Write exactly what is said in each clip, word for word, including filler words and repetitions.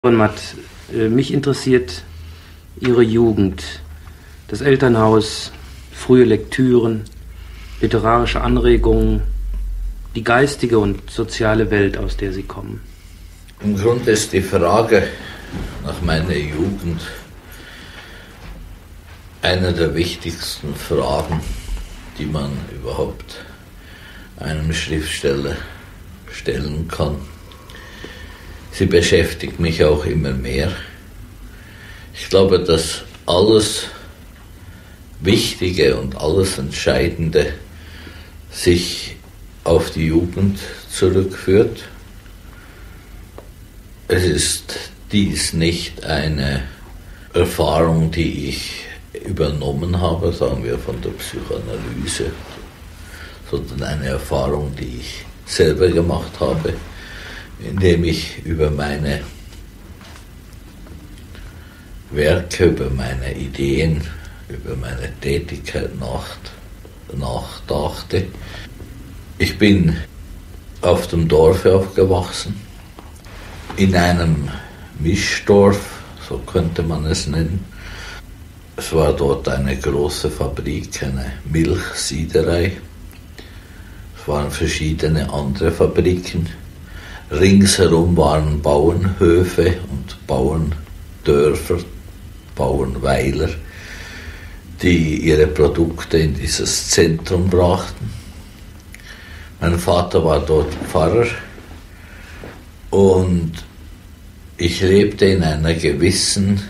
Matt, mich interessiert Ihre Jugend, das Elternhaus, frühe Lektüren, literarische Anregungen, die geistige und soziale Welt, aus der Sie kommen. Im Grunde ist die Frage nach meiner Jugend eine der wichtigsten Fragen, die man überhaupt einem Schriftsteller stellen kann. Sie beschäftigt mich auch immer mehr. Ich glaube, dass alles Wichtige und alles Entscheidende sich auf die Jugend zurückführt. Es ist dies nicht eine Erfahrung, die ich übernommen habe, sagen wir von der Psychoanalyse, sondern eine Erfahrung, die ich selber gemacht habe, indem ich über meine Werke, über meine Ideen, über meine Tätigkeit nach, nachdachte. Ich bin auf dem Dorf aufgewachsen, in einem Mischdorf, so könnte man es nennen. Es war dort eine große Fabrik, eine Milchsiederei. Es waren verschiedene andere Fabriken. Ringsherum waren Bauernhöfe und Bauerndörfer, Bauernweiler, die ihre Produkte in dieses Zentrum brachten. Mein Vater war dort Pfarrer und ich lebte in einer gewissen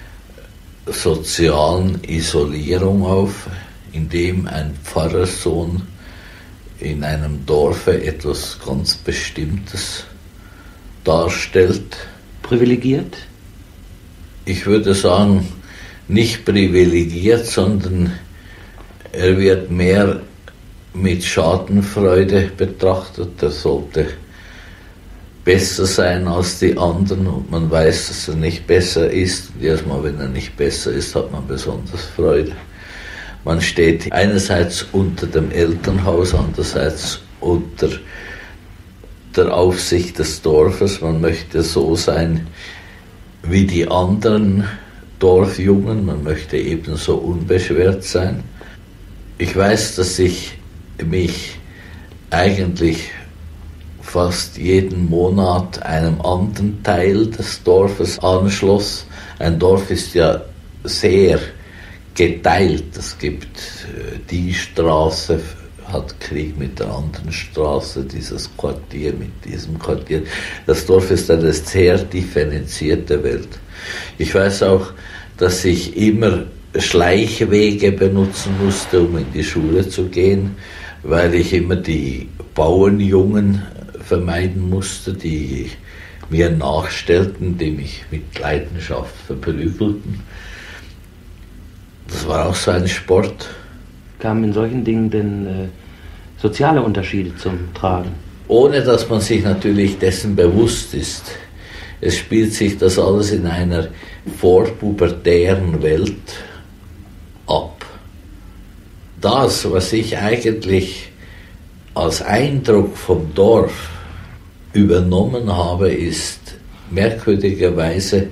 sozialen Isolierung auf, indem ein Pfarrerssohn in einem Dorfe etwas ganz Bestimmtes darstellt. Privilegiert? Ich würde sagen, nicht privilegiert, sondern er wird mehr mit Schadenfreude betrachtet. Er sollte besser sein als die anderen und man weiß, dass er nicht besser ist. Und jedes Mal, wenn er nicht besser ist, hat man besonders Freude. Man steht einerseits unter dem Elternhaus, andererseits unter der Aufsicht des Dorfes. Man möchte so sein wie die anderen Dorfjungen, man möchte ebenso unbeschwert sein. Ich weiß, dass ich mich eigentlich fast jeden Monat einem anderen Teil des Dorfes anschloss. Ein Dorf ist ja sehr geteilt. Es gibt die Straße, hat Krieg mit der anderen Straße, dieses Quartier mit diesem Quartier. Das Dorf ist eine sehr differenzierte Welt. Ich weiß auch, dass ich immer Schleichwege benutzen musste, um in die Schule zu gehen, weil ich immer die Bauernjungen vermeiden musste, die mir nachstellten, die mich mit Leidenschaft verprügelten. Das war auch so ein Sport. Kamen in solchen Dingen denn äh, soziale Unterschiede zum Tragen? Ohne dass man sich natürlich dessen bewusst ist. Es spielt sich das alles in einer vorpubertären Welt ab. Das, was ich eigentlich als Eindruck vom Dorf übernommen habe, ist merkwürdigerweise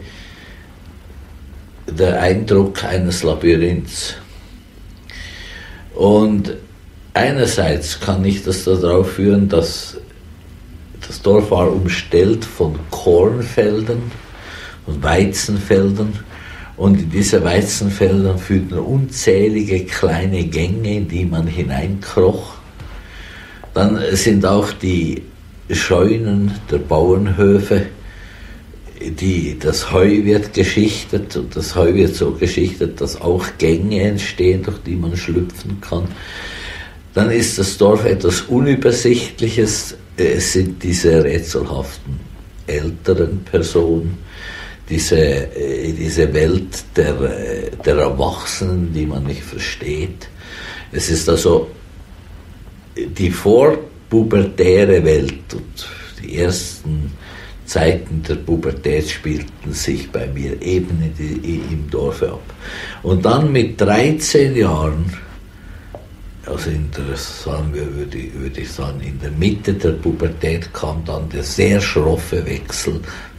der Eindruck eines Labyrinths. Und einerseits kann ich das darauf führen, dass das Dorf war umstellt von Kornfeldern und Weizenfeldern und in diese Weizenfelder führten unzählige kleine Gänge, in die man hineinkroch. Dann sind auch die Scheunen der Bauernhöfe, die, das Heu wird geschichtet und das Heu wird so geschichtet, dass auch Gänge entstehen, durch die man schlüpfen kann. Dann ist das Dorf etwas Unübersichtliches. Es sind diese rätselhaften älteren Personen, diese, diese Welt der, der Erwachsenen, die man nicht versteht. Es ist also die vorpubertäre Welt und die ersten Zeiten der Pubertät spielten sich bei mir eben in die, im Dorf ab. Und dann mit dreizehn Jahren, also in der, sagen wir, würde, würde ich sagen, in der Mitte der Pubertät kam dann der sehr schroffe Wechsel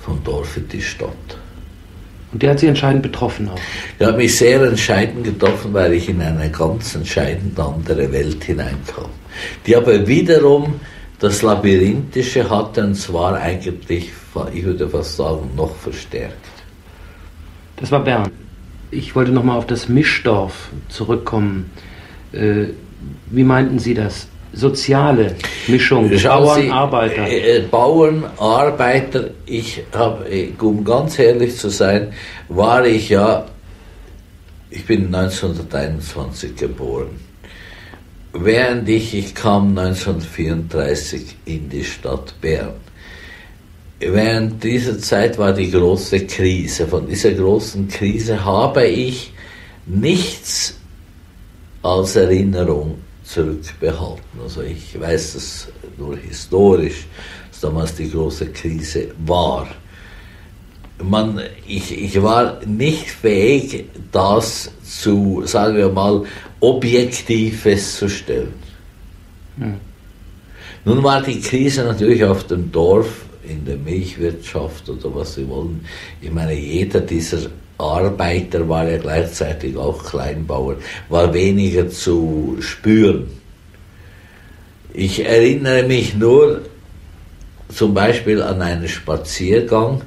vom Dorf in die Stadt. Und der hat Sie entscheidend betroffen auch? Der hat mich sehr entscheidend getroffen, weil ich in eine ganz entscheidend andere Welt hineinkam. Die aber wiederum das Labyrinthische hatte, und zwar eigentlich, ich würde fast sagen, noch verstärkt. Das war Bern. Ich wollte nochmal auf das Mischdorf zurückkommen. Äh, wie meinten Sie das? Soziale Mischung, Bauern, Sie, Arbeiter. Äh, Bauern, Arbeiter, ich habe, um ganz ehrlich zu sein, war ich ja, ich bin neunzehnhunderteinundzwanzig geboren. Während ich, ich kam neunzehnhundertvierunddreißig in die Stadt Bern. Während dieser Zeit war die große Krise. Von dieser großen Krise habe ich nichts als Erinnerung zurückbehalten. Also ich weiß das nur historisch, dass damals die große Krise war. Man, ich, ich war nicht fähig, das zu, sagen wir mal, objektiv festzustellen. Hm. Nun war die Krise natürlich auf dem Dorf, in der Milchwirtschaft oder was Sie wollen. Ich meine, jeder dieser Arbeiter war ja gleichzeitig auch Kleinbauer, war weniger zu spüren. Ich erinnere mich nur zum Beispiel an einen Spaziergang,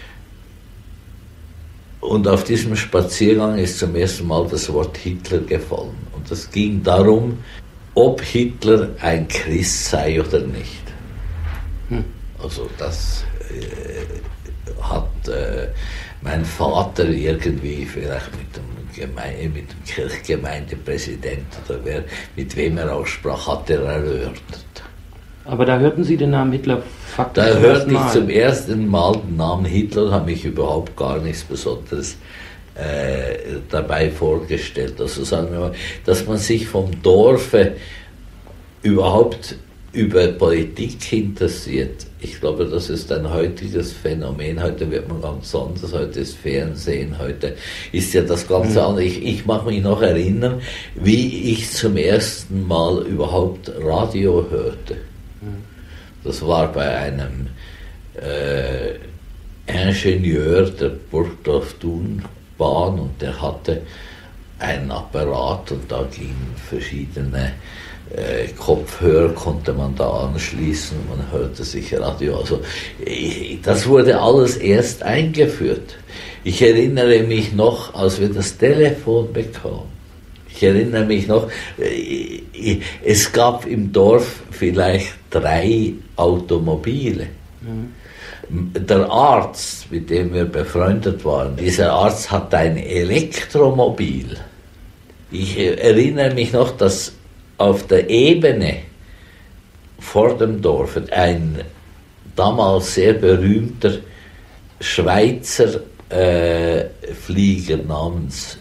und auf diesem Spaziergang ist zum ersten Mal das Wort Hitler gefallen. Und es ging darum, ob Hitler ein Christ sei oder nicht. Hm. Also das äh, hat äh, mein Vater irgendwie vielleicht mit dem, Gemeinde, mit dem Kirchgemeindepräsident oder wer, mit wem er auch sprach, hat er erörtert. Aber da hörten Sie den Namen Hitler faktisch Da hörte ich zum ersten Mal den Namen Hitler und habe mich überhaupt gar nichts Besonderes äh, dabei vorgestellt. Also sagen wir mal, dass man sich vom Dorfe überhaupt über Politik interessiert. Ich glaube, das ist ein heutiges Phänomen. Heute wird man ganz anders, heute ist Fernsehen, heute ist ja das Ganze mhm. anders. Ich, ich mag mich noch erinnern, wie ich zum ersten Mal überhaupt Radio hörte. Das war bei einem äh, Ingenieur der Burgdorf-Thun-Bahn, und der hatte einen Apparat und da gingen verschiedene äh, Kopfhörer, konnte man da anschließen, man hörte sich Radio. Also ich, das wurde alles erst eingeführt. Ich erinnere mich noch, als wir das Telefon bekamen. Ich erinnere mich noch, es gab im Dorf vielleicht drei Automobile. Mhm. Der Arzt, mit dem wir befreundet waren, dieser Arzt hatte ein Elektromobil. Ich erinnere mich noch, dass auf der Ebene vor dem Dorf ein damals sehr berühmter Schweizer äh, Flieger namens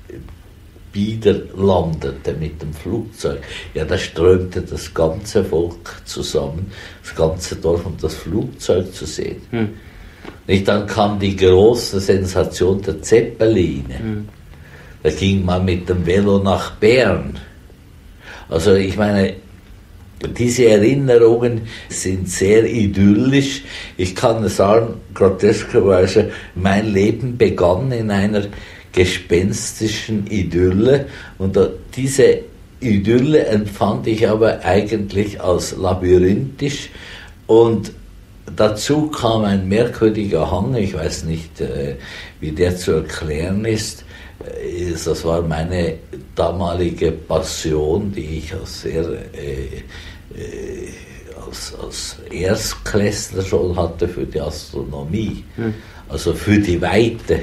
Bieder landete mit dem Flugzeug. Ja, da strömte das ganze Volk zusammen, das ganze Dorf, um das Flugzeug zu sehen. Hm. Nicht, dann kam die große Sensation der Zeppeline. Hm. Da ging man mit dem Velo nach Bern. Also ich meine, diese Erinnerungen sind sehr idyllisch. Ich kann sagen, groteskerweise, mein Leben begann in einer gespenstischen Idylle, und diese Idylle empfand ich aber eigentlich als labyrinthisch, und dazu kam ein merkwürdiger Hang, ich weiß nicht, wie der zu erklären ist. Das war meine damalige Passion, die ich als sehr äh, äh, als, als Erstklässler schon hatte für die Astronomie, hm. also für die Weite.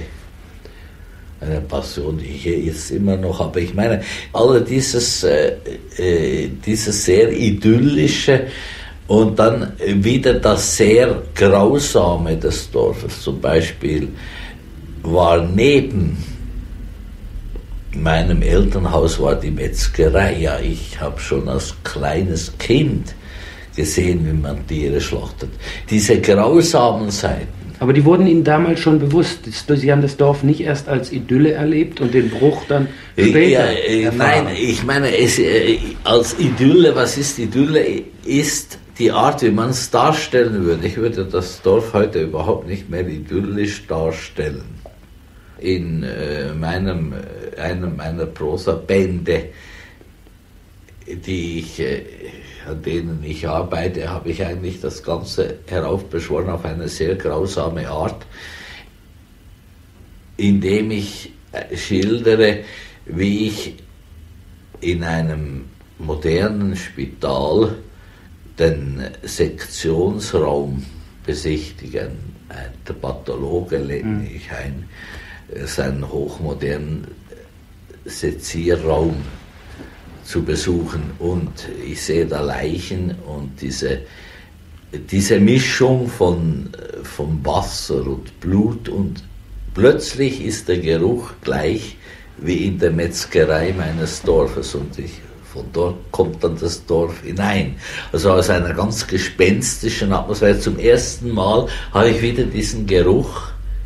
Eine Passion, die ich jetzt immer noch habe. Ich meine, alle dieses, äh, äh, dieses sehr idyllische und dann wieder das sehr Grausame des Dorfes. Zum Beispiel war neben meinem Elternhaus war die Metzgerei. Ja, ich habe schon als kleines Kind gesehen, wie man Tiere schlachtet. Diese grausamen Seiten. Aber die wurden Ihnen damals schon bewusst. Sie haben das Dorf nicht erst als Idylle erlebt und den Bruch dann später ja, äh, Nein, ich meine, es, äh, als Idylle, was ist Idylle? Ist die Art, wie man es darstellen würde, ich würde das Dorf heute überhaupt nicht mehr idyllisch darstellen. In äh, meinem, äh, einem meiner Prosabände, die ich, äh, an denen ich arbeite, habe ich eigentlich das Ganze heraufbeschworen auf eine sehr grausame Art, indem ich schildere, wie ich in einem modernen Spital den Sektionsraum besichtigen. Der Pathologe lädt mich ein, seinen hochmodernen Sezierraum zu besuchen, und ich sehe da Leichen und diese, diese Mischung von, von Wasser und Blut, und plötzlich ist der Geruch gleich wie in der Metzgerei meines Dorfes, und ich, von dort kommt dann das Dorf hinein. Also aus einer ganz gespenstischen Atmosphäre. Zum ersten Mal habe ich wieder diesen Geruch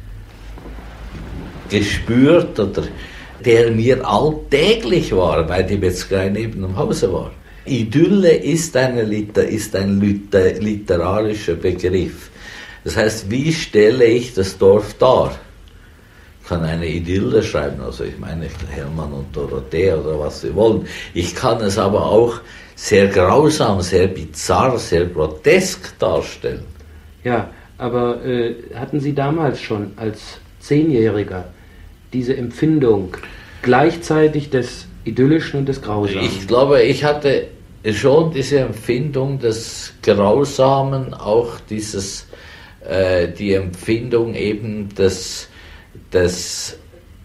gespürt, oder der mir alltäglich war, weil die Metzgerei neben dem Hause war. Idylle ist, eine, ist ein literarischer Begriff. Das heißt, wie stelle ich das Dorf dar? Ich kann eine Idylle schreiben, also ich meine Hermann und Dorothea oder was Sie wollen. Ich kann es aber auch sehr grausam, sehr bizarr, sehr grotesk darstellen. Ja, aber äh, hatten Sie damals schon als Zehnjähriger diese Empfindung gleichzeitig des Idyllischen und des Grausamen? Ich glaube, ich hatte schon diese Empfindung des Grausamen, auch dieses, äh, die Empfindung eben des, des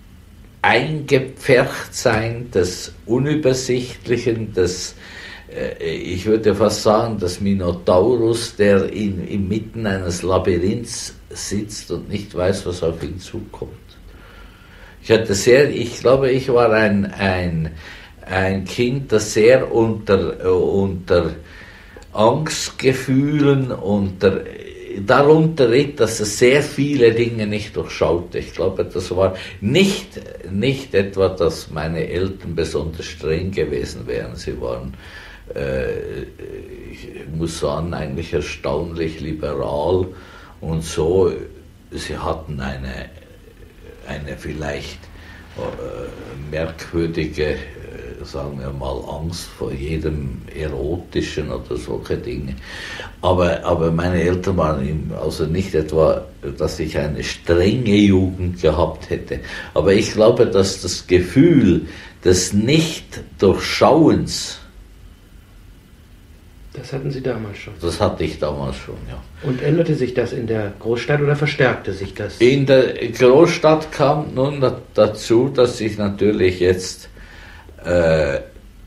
Eingepferchtsein, des Unübersichtlichen, des, äh, ich würde fast sagen, des Minotaurus, der in, inmitten eines Labyrinths sitzt und nicht weiß, was auf ihn zukommt. Ich hatte sehr, ich glaube, ich war ein, ein, ein Kind, das sehr unter, unter Angstgefühlen, unter, darunter litt, dass es sehr viele Dinge nicht durchschaute. Ich glaube, das war nicht, nicht etwa, dass meine Eltern besonders streng gewesen wären. Sie waren, äh, ich muss sagen, eigentlich erstaunlich liberal und so. Sie hatten eine eine vielleicht äh, merkwürdige, äh, sagen wir mal, Angst vor jedem Erotischen oder solche Dinge. Aber, aber meine Eltern waren ihm, also nicht etwa, dass ich eine strenge Jugend gehabt hätte. Aber ich glaube, dass das Gefühl des Nicht-Durchschauens, das hatten Sie damals schon? Das hatte ich damals schon, ja. Und änderte sich das in der Großstadt oder verstärkte sich das? In der Großstadt kam nun dazu, dass ich natürlich jetzt äh,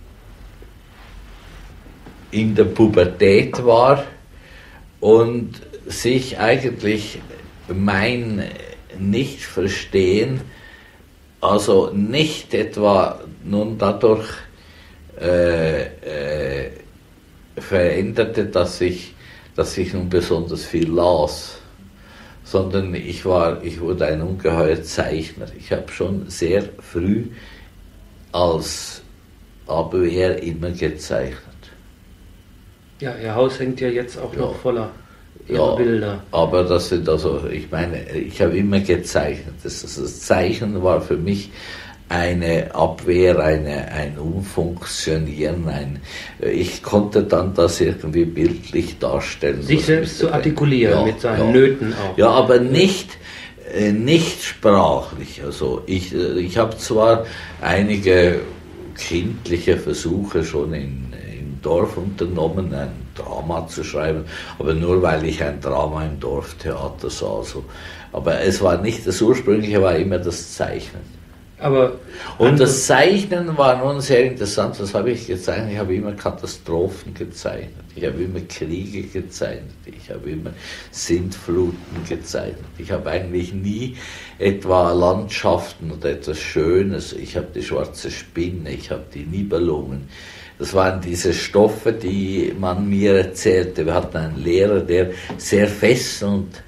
in der Pubertät war und sich eigentlich mein Nicht-Verstehen, also nicht etwa nun dadurch äh, äh, veränderte, dass ich, dass ich nun besonders viel las, sondern ich war, ich wurde ein ungeheuer Zeichner. Ich habe schon sehr früh als Abwehr immer gezeichnet. Ja, Ihr Haus hängt ja jetzt auch ja. noch voller Ihrer ja, Bilder. Aber das sind also, ich meine, ich habe immer gezeichnet. Das, das Zeichnen war für mich eine Abwehr, eine, ein Umfunktionieren, ein, ich konnte dann das irgendwie bildlich darstellen. Sich selbst zu artikulieren, ja, mit seinen ja. Nöten auch. Ja, aber nicht, äh, nicht sprachlich. Also ich, ich habe zwar einige kindliche Versuche schon in, im Dorf unternommen, ein Drama zu schreiben, aber nur weil ich ein Drama im Dorftheater sah. Also. Aber es war nicht, das Ursprüngliche war immer das Zeichnen. Aber und das Zeichnen war nun sehr interessant, das habe ich gezeichnet, ich habe immer Katastrophen gezeichnet, ich habe immer Kriege gezeichnet, ich habe immer Sintfluten gezeichnet, ich habe eigentlich nie etwa Landschaften oder etwas Schönes, ich habe die schwarze Spinne, ich habe die Nibelungen, das waren diese Stoffe, die man mir erzählte. Wir hatten einen Lehrer, der sehr fesselnd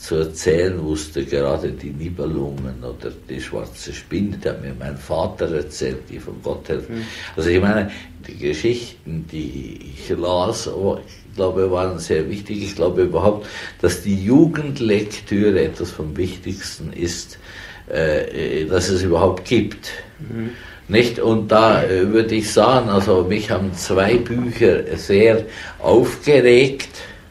zu erzählen wusste, gerade die Nibelungen oder die schwarze Spinne, die hat mir mein Vater erzählt, die von Gotthelf. Mhm. Also ich meine, die Geschichten, die ich las, ich glaube, waren sehr wichtig. Ich glaube überhaupt, dass die Jugendlektüre etwas vom Wichtigsten ist, äh, dass es überhaupt gibt. Mhm. Nicht? Und da äh, würde ich sagen, also mich haben zwei Bücher sehr aufgeregt.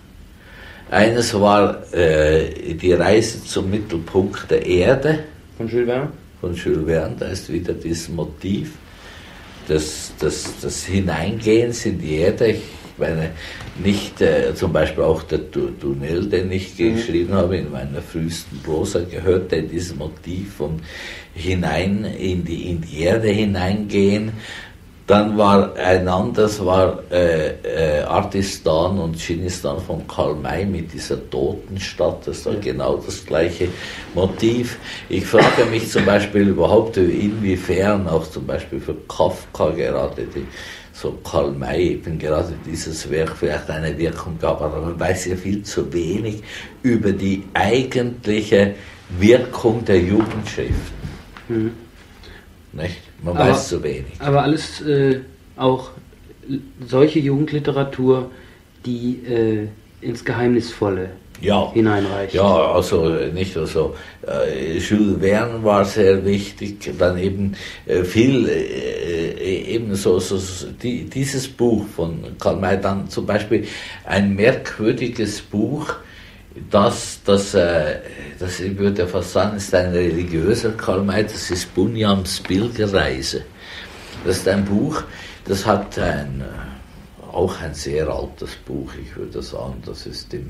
Eines war äh, die Reise zum Mittelpunkt der Erde. Von Jules Verne? Von Jules Verne, da ist wieder dieses Motiv des, des, des Hineingehens in die Erde. Ich meine, nicht äh, zum Beispiel auch der Tunnel, den ich mhm. geschrieben habe, in meiner frühesten Prosa, gehörte dieses Motiv vom Hinein in die, in die Erde hineingehen. Dann war ein anderes, war äh, äh, Artistan und Dschinnistan von Karl May mit dieser Totenstadt, das war ja genau das gleiche Motiv. Ich frage mich zum Beispiel überhaupt, inwiefern auch zum Beispiel für Kafka gerade die, so Karl May eben gerade dieses Werk vielleicht eine Wirkung gab, aber man weiß ja viel zu wenig über die eigentliche Wirkung der Jugendschriften. Mhm. Nicht? Man aber, weiß zu wenig. Aber alles äh, auch solche Jugendliteratur, die äh, ins Geheimnisvolle ja. hineinreicht. Ja, also nicht also äh, Jules Verne war sehr wichtig, dann eben äh, viel äh, eben so, so, so die, dieses Buch von Karl May, dann zum Beispiel ein merkwürdiges Buch, Das, das, äh, das ich würde fast sagen, ist ein religiöser Karl May, das ist Bunjams Pilgerreise. Das ist ein Buch, das hat ein, auch ein sehr altes Buch, ich würde sagen, das ist im,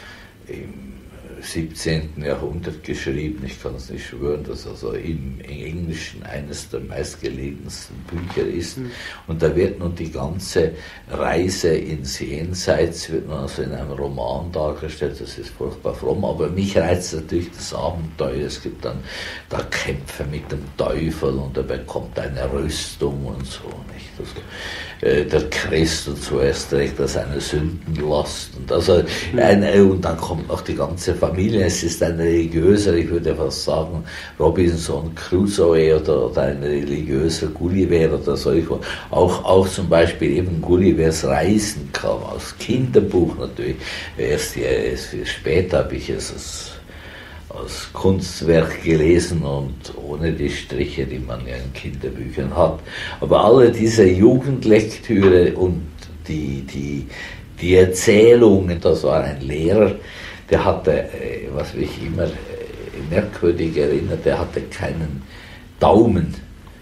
im siebzehnten Jahrhundert geschrieben. Ich kann es nicht schwören, dass also im Englischen eines der meistgelesensten Bücher ist. Mhm. Und da wird nun die ganze Reise ins Jenseits, wird nun also in einem Roman dargestellt. Das ist furchtbar fromm, aber mich reizt natürlich das Abenteuer. Es gibt dann da Kämpfe mit dem Teufel und er bekommt eine Rüstung und so, nicht? Also, äh, der Christus zuerst trägt er seine Sündenlast und, also, mhm. eine, und dann kommt noch die ganze Familie. Es ist ein religiöser, ich würde fast sagen, Robinson Crusoe oder, oder ein religiöser Gulliver oder so. Auch, auch zum Beispiel eben Gullivers Reisen kam aus Kinderbuch natürlich. Erst, erst später habe ich es als, als Kunstwerk gelesen und ohne die Striche, die man ja in Kinderbüchern hat. Aber alle diese Jugendlektüre und die, die, die Erzählungen, das war ein Lehrer, der hatte, was mich immer merkwürdig erinnert, der hatte keinen Daumen.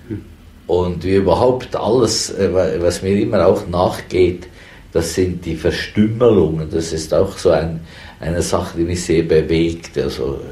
Und wie überhaupt alles, was mir immer auch nachgeht, das sind die Verstümmelungen. Das ist auch so ein, eine Sache, die mich sehr bewegt. Also,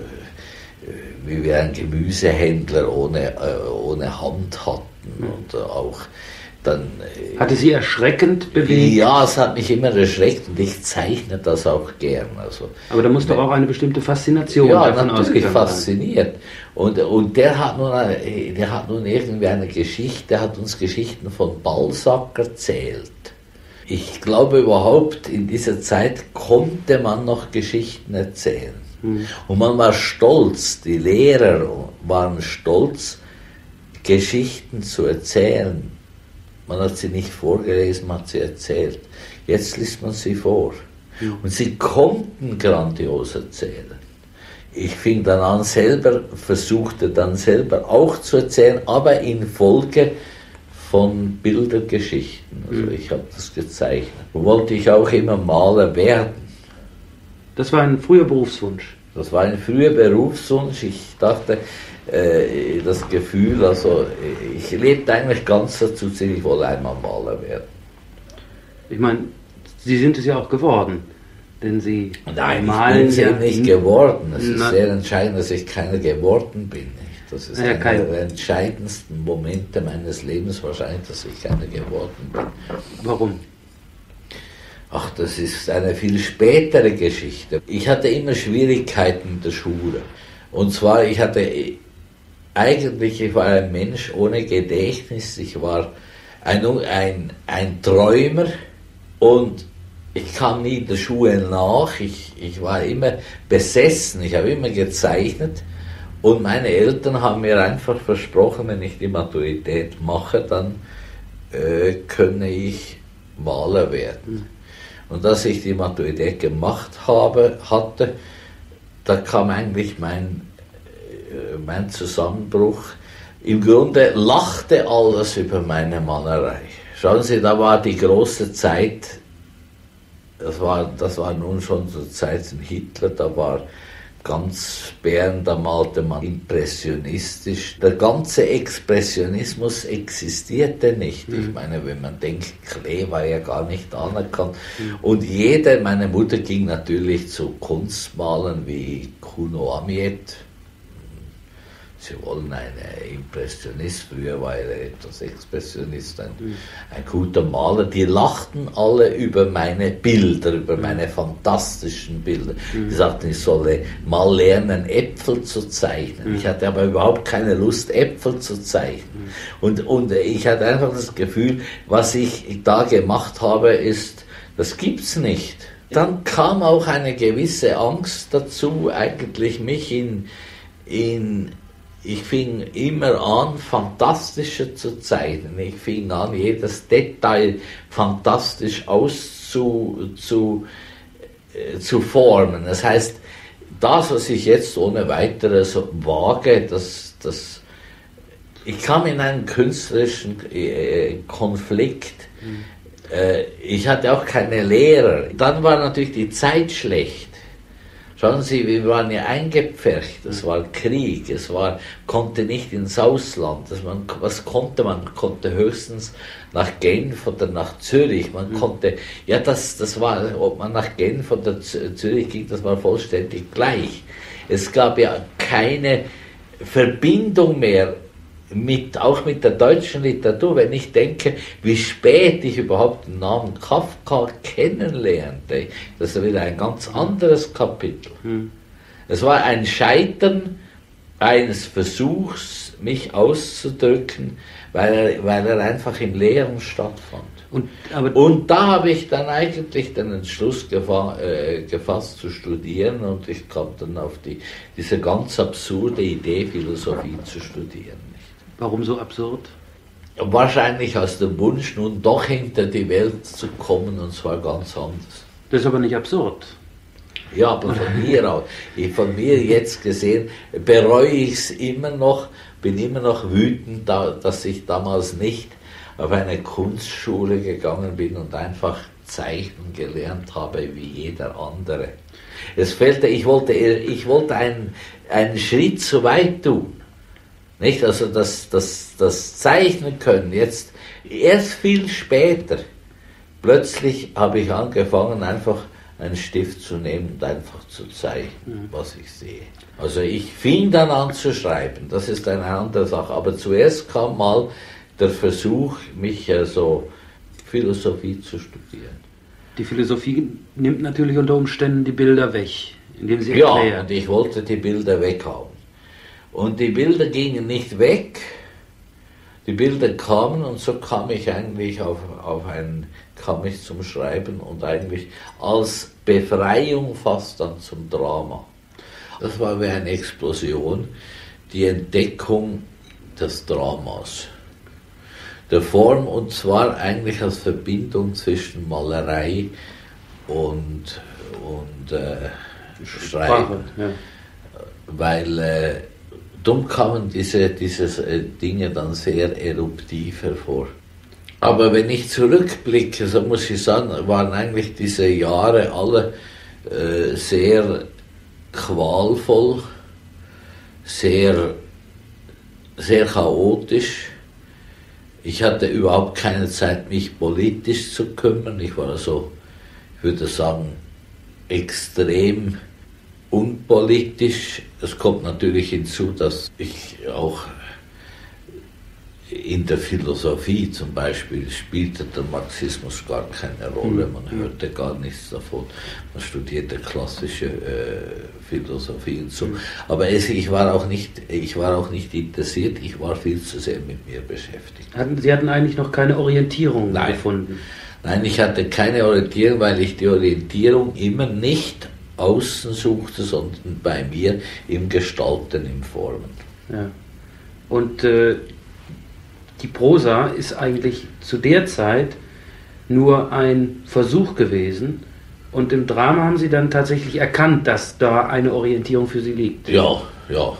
wie wir einen Gemüsehändler ohne, ohne Hand hatten und auch dann, hatte Sie erschreckend bewegt? Ja, es hat mich immer erschreckt und ich zeichne das auch gern. Also, aber da muss doch auch eine bestimmte Faszination ja, davon natürlich fasziniert. Und, und der hat nun, eine, der hat nun irgendwie eine Geschichte, der hat uns Geschichten von Balzac erzählt. Ich glaube überhaupt, in dieser Zeit konnte man noch Geschichten erzählen. Hm. Und man war stolz, die Lehrer waren stolz, Geschichten zu erzählen. Man hat sie nicht vorgelesen, man hat sie erzählt. Jetzt liest man sie vor. Mhm. Und sie konnten grandios erzählen. Ich fing dann an selber, versuchte dann selber auch zu erzählen, aber in Folge von Bildergeschichten. Also mhm. ich habe das gezeichnet. Wollte ich auch immer Maler werden. Das war ein früher Berufswunsch? Das war ein früher Berufswunsch. Ich dachte, das Gefühl, also ich lebte eigentlich ganz dazu, ich wollte einmal Maler werden. Ich meine, Sie sind es ja auch geworden, denn Sie Nein, malen ich bin ja nicht geworden. Es ist sehr entscheidend, dass ich keiner geworden bin. Das ist ja, einer kein... der entscheidendsten Momente meines Lebens wahrscheinlich, dass ich keiner geworden bin. Warum? Ach, das ist eine viel spätere Geschichte. Ich hatte immer Schwierigkeiten in der Schule. Und zwar, ich hatte Eigentlich, ich war ein Mensch ohne Gedächtnis, ich war ein, ein, ein Träumer und Ich kam nie der Schule nach, ich, ich war immer besessen, ich habe immer gezeichnet und meine Eltern haben mir einfach versprochen, wenn ich die Maturität mache, dann äh, könne ich Maler werden. Und als ich die Maturität gemacht habe, hatte, da kam eigentlich mein, äh, mein Zusammenbruch. Im Grunde lachte alles über meine Malerei. Schauen Sie, da war die große Zeit, das war, das war nun schon zur Zeit von Hitler, da war ganz Bern, da malte man impressionistisch. Der ganze Expressionismus existierte nicht. Mhm. Ich meine, wenn man denkt, Klee war ja gar nicht anerkannt. Mhm. Und jeder, meine Mutter ging natürlich zu Kunstmalern wie Kuno Amiet. Sie wollen einen Impressionist, früher war er etwas Expressionist, ein, mhm. ein guter Maler. Die lachten alle über meine Bilder, über mhm. meine fantastischen Bilder. Mhm. Die sagten, ich solle mal lernen, Äpfel zu zeichnen. Mhm. Ich hatte aber überhaupt keine Lust, Äpfel zu zeichnen. Mhm. Und, und ich hatte einfach das Gefühl, was ich da gemacht habe, ist, das gibt's nicht. Dann kam auch eine gewisse Angst dazu, eigentlich mich in, in Ich fing immer an, fantastischer zu zeichnen. Ich fing an, jedes Detail fantastisch auszu, zu, äh, zu formen. Das heißt, das, was ich jetzt ohne weiteres wage, das, das, ich kam in einen künstlerischen äh, Konflikt. Mhm. Äh, ich hatte auch keine Lehrer. Dann war natürlich die Zeit schlecht. Schauen Sie, wir waren ja eingepfercht, es war Krieg, es war, konnte nicht ins Ausland, das man, was konnte man? Man konnte höchstens nach Genf oder nach Zürich, man mhm. konnte, ja das, das war, ob man nach Genf oder Zürich ging, das war vollständig gleich. Es gab ja keine Verbindung mehr mit, auch mit der deutschen Literatur, wenn ich denke, wie spät ich überhaupt den Namen Kafka kennenlernte, das ist wieder ein ganz anderes Kapitel. Hm. Es war ein Scheitern eines Versuchs, mich auszudrücken, weil er, weil er einfach im Leeren stattfand. Und, aber und da habe ich dann eigentlich den Entschluss gefa äh, gefasst zu studieren und ich kam dann auf die, diese ganz absurde Idee, Philosophie zu studieren. Warum so absurd? Wahrscheinlich aus dem Wunsch, nun doch hinter die Welt zu kommen, und zwar ganz anders. Das ist aber nicht absurd. Ja, aber von mir aus, von mir jetzt gesehen, bereue ich es immer noch, bin immer noch wütend, dass ich damals nicht auf eine Kunstschule gegangen bin und einfach zeichnen gelernt habe wie jeder andere. Es fehlte, ich wollte, ich wollte einen, einen Schritt zu weit tun. Nicht? Also das, das, das Zeichnen können, jetzt erst viel später, plötzlich habe ich angefangen, einfach einen Stift zu nehmen und einfach zu zeichnen, was ich sehe. Also ich fing dann an zu schreiben, das ist eine andere Sache, aber zuerst kam mal der Versuch, mich äh, so Philosophie zu studieren. Die Philosophie nimmt natürlich unter Umständen die Bilder weg, indem sie erklärt. Ja, und ich wollte die Bilder weghaben. Und die Bilder gingen nicht weg, die Bilder kamen und so kam ich eigentlich auf, auf ein, kam ich zum Schreiben und eigentlich als Befreiung fast dann zum Drama. Das war wie eine Explosion, die Entdeckung des Dramas, der Form, und zwar eigentlich als Verbindung zwischen Malerei und, und äh, Schreiben, ja. Weil äh, dumm kamen diese, diese äh, Dinge dann sehr eruptiv hervor. Aber wenn ich zurückblicke, so muss ich sagen, waren eigentlich diese Jahre alle äh, sehr qualvoll, sehr, sehr chaotisch. Ich hatte überhaupt keine Zeit, mich politisch zu kümmern. Ich war so, ich würde sagen, extrem unpolitisch. Es kommt natürlich hinzu, dass ich auch in der Philosophie zum Beispiel spielte der Marxismus gar keine Rolle, man hörte gar nichts davon, man studierte klassische äh, Philosophie und so, aber es, ich, war auch nicht, ich war auch nicht interessiert, ich war viel zu sehr mit mir beschäftigt. Hatten, Sie hatten eigentlich noch keine Orientierung Nein. gefunden? Nein, ich hatte keine Orientierung, weil ich die Orientierung immer nicht außen suchte, sondern bei mir im Gestalten, im Formen. Ja. Und äh, die Prosa ist eigentlich zu der Zeit nur ein Versuch gewesen, und im Drama haben Sie dann tatsächlich erkannt, dass da eine Orientierung für Sie liegt. Ja, ja.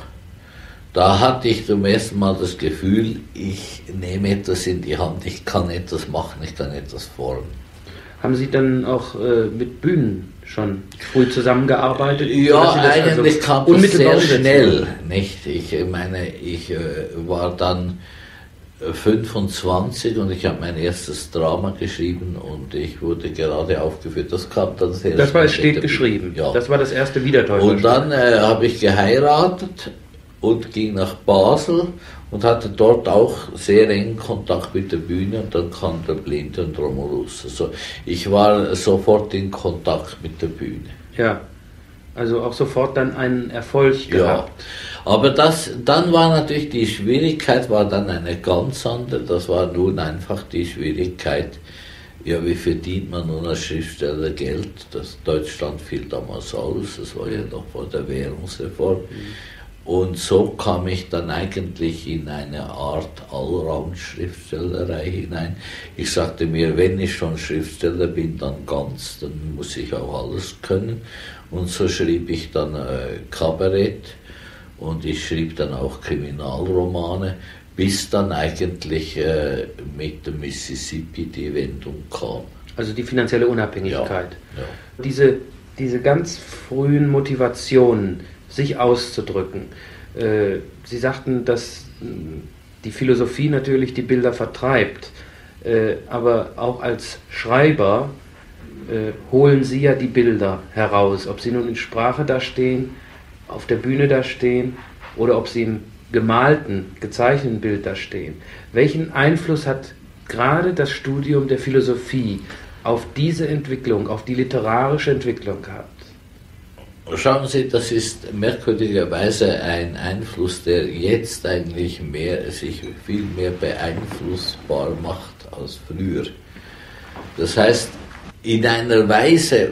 Da hatte ich zum ersten Mal das Gefühl, ich nehme etwas in die Hand, ich kann etwas machen, ich kann etwas formen. Haben Sie dann auch äh, mit Bühnen schon früh zusammengearbeitet? Ja, eigentlich also kam das sehr schnell, umsetzen? nicht? Ich meine, ich äh, war dann fünfundzwanzig und ich habe mein erstes Drama geschrieben und ich wurde gerade aufgeführt. Das kam dann sehr Das war, es schnell. steht geschrieben. Ja. Das war das erste Wiedertäufer. Und dann äh, habe ich geheiratet und ging nach Basel und hatte dort auch sehr engen Kontakt mit der Bühne, und dann kam der Blinde und Romulus. Also ich war sofort in Kontakt mit der Bühne. Ja, also auch sofort dann einen Erfolg gehabt. Ja. Aber das, dann war natürlich die Schwierigkeit, war dann eine ganz andere. Das war nun einfach die Schwierigkeit, ja, wie verdient man nun als Schriftsteller Geld? Das Deutschland fiel damals aus, das war ja noch vor der Währungsreform. Mhm. Und so kam ich dann eigentlich in eine Art Allround-Schriftstellerei hinein. Ich sagte mir, wenn ich schon Schriftsteller bin, dann ganz, dann muss ich auch alles können. Und so schrieb ich dann äh, Kabarett. Und ich schrieb dann auch Kriminalromane, bis dann eigentlich äh, mit dem Mississippi die Wendung kam. Also die finanzielle Unabhängigkeit. Ja, ja. Diese, diese ganz frühen Motivationen, sich auszudrücken. Äh, Sie sagten, dass die Philosophie natürlich die Bilder vertreibt, äh, aber auch als Schreiber äh, holen Sie ja die Bilder heraus, ob sie nun in Sprache da stehen, auf der Bühne da stehen oder ob sie im gemalten, gezeichneten Bild da stehen. Welchen Einfluss hat gerade das Studium der Philosophie auf diese Entwicklung, auf die literarische Entwicklung gehabt? Schauen Sie, das ist merkwürdigerweise ein Einfluss, der jetzt eigentlich mehr, sich viel mehr beeinflussbar macht als früher. Das heißt, in einer Weise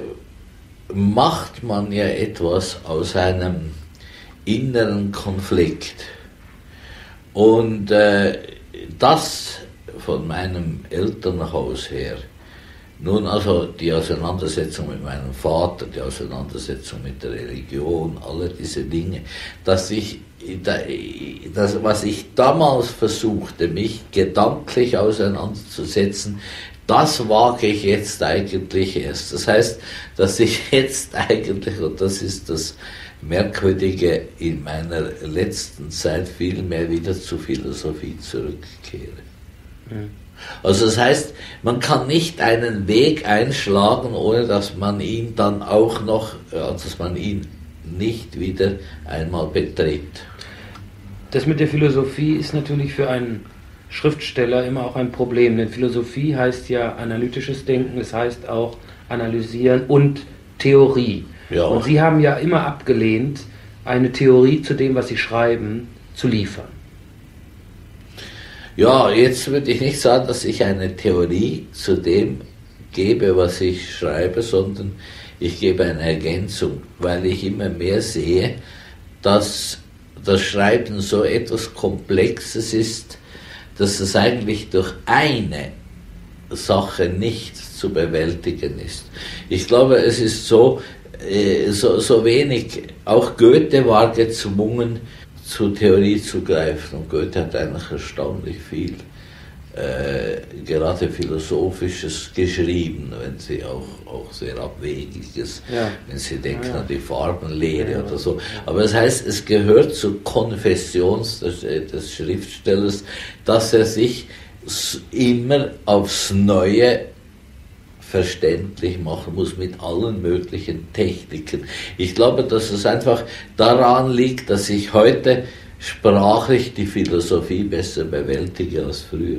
macht man ja etwas aus einem inneren Konflikt. Und äh, das von meinem Elternhaus her, nun also die Auseinandersetzung mit meinem Vater, die Auseinandersetzung mit der Religion, alle diese Dinge, dass ich, das, was ich damals versuchte, mich gedanklich auseinanderzusetzen, das wage ich jetzt eigentlich erst. Das heißt, dass ich jetzt eigentlich, und das ist das Merkwürdige, in meiner letzten Zeit viel mehr wieder zur Philosophie zurückkehre. Mhm. Also das heißt, man kann nicht einen Weg einschlagen, ohne dass man ihn dann auch noch, dass man ihn nicht wieder einmal betritt. Das mit der Philosophie ist natürlich für einen Schriftsteller immer auch ein Problem, denn Philosophie heißt ja analytisches Denken, es heißt auch analysieren und Theorie. Ja. Und Sie haben ja immer abgelehnt, eine Theorie zu dem, was Sie schreiben, zu liefern. Ja, jetzt würde ich nicht sagen, dass ich eine Theorie zu dem gebe, was ich schreibe, sondern ich gebe eine Ergänzung, weil ich immer mehr sehe, dass das Schreiben so etwas Komplexes ist, dass es eigentlich durch eine Sache nicht zu bewältigen ist. Ich glaube, es ist so, äh, so, so wenig, auch Goethe war gezwungen, zur Theorie zu greifen, und Goethe hat eigentlich erstaunlich viel, äh, gerade Philosophisches geschrieben, wenn Sie auch, auch sehr Abwegiges, ja. Wenn Sie denken ja, ja. an die Farbenlehre ja, oder so. Aber das heißt, es gehört zur Konfession des, des Schriftstellers, dass er sich immer aufs Neue verständlich machen muss mit allen möglichen Techniken. Ich glaube, dass es einfach daran liegt, dass ich heute sprachlich die Philosophie besser bewältige als früher.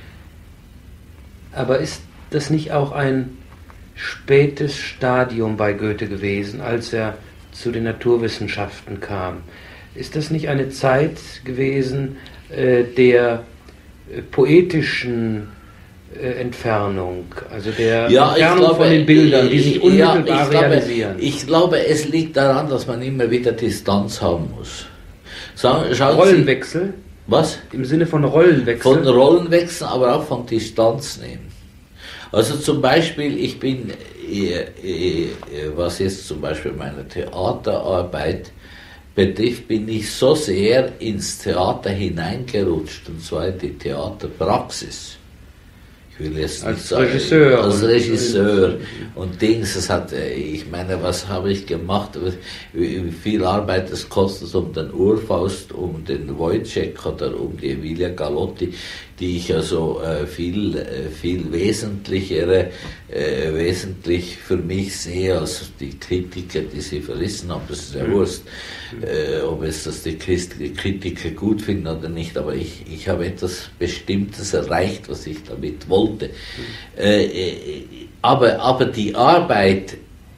Aber ist das nicht auch ein spätes Stadium bei Goethe gewesen, als er zu den Naturwissenschaften kam? Ist das nicht eine Zeit gewesen äh, der äh, poetischen äh, Entfernung, also der ja, Entfernung glaube, von den Bildern, die sich unmittelbar ja, ich glaube, realisieren. Ich glaube, es liegt daran, dass man immer wieder Distanz haben muss. Sagen, Rollenwechsel? Sie, was? Im Sinne von Rollenwechsel? Von Rollenwechsel, aber auch von Distanz nehmen. Also zum Beispiel, ich bin, äh, äh, was jetzt zum Beispiel meine Theaterarbeit betrifft, bin ich so sehr ins Theater hineingerutscht, und zwar in die Theaterpraxis. Ich will jetzt als nicht sagen, Regisseur. Als Regisseur und Dings, das hat, ich meine, was habe ich gemacht, wie viel Arbeit es kostet um den Urfaust, um den Wojciech oder um die Emilia Galotti, die ich also äh, viel, äh, viel wesentlichere, äh, wesentlich für mich sehe als die Kritiker, die sie verrissen haben. Das ist ja Wurst, äh, ob es das die Kritiker gut finden oder nicht, aber ich, ich habe etwas Bestimmtes erreicht, was ich damit wollte. Äh, aber, aber die Arbeit,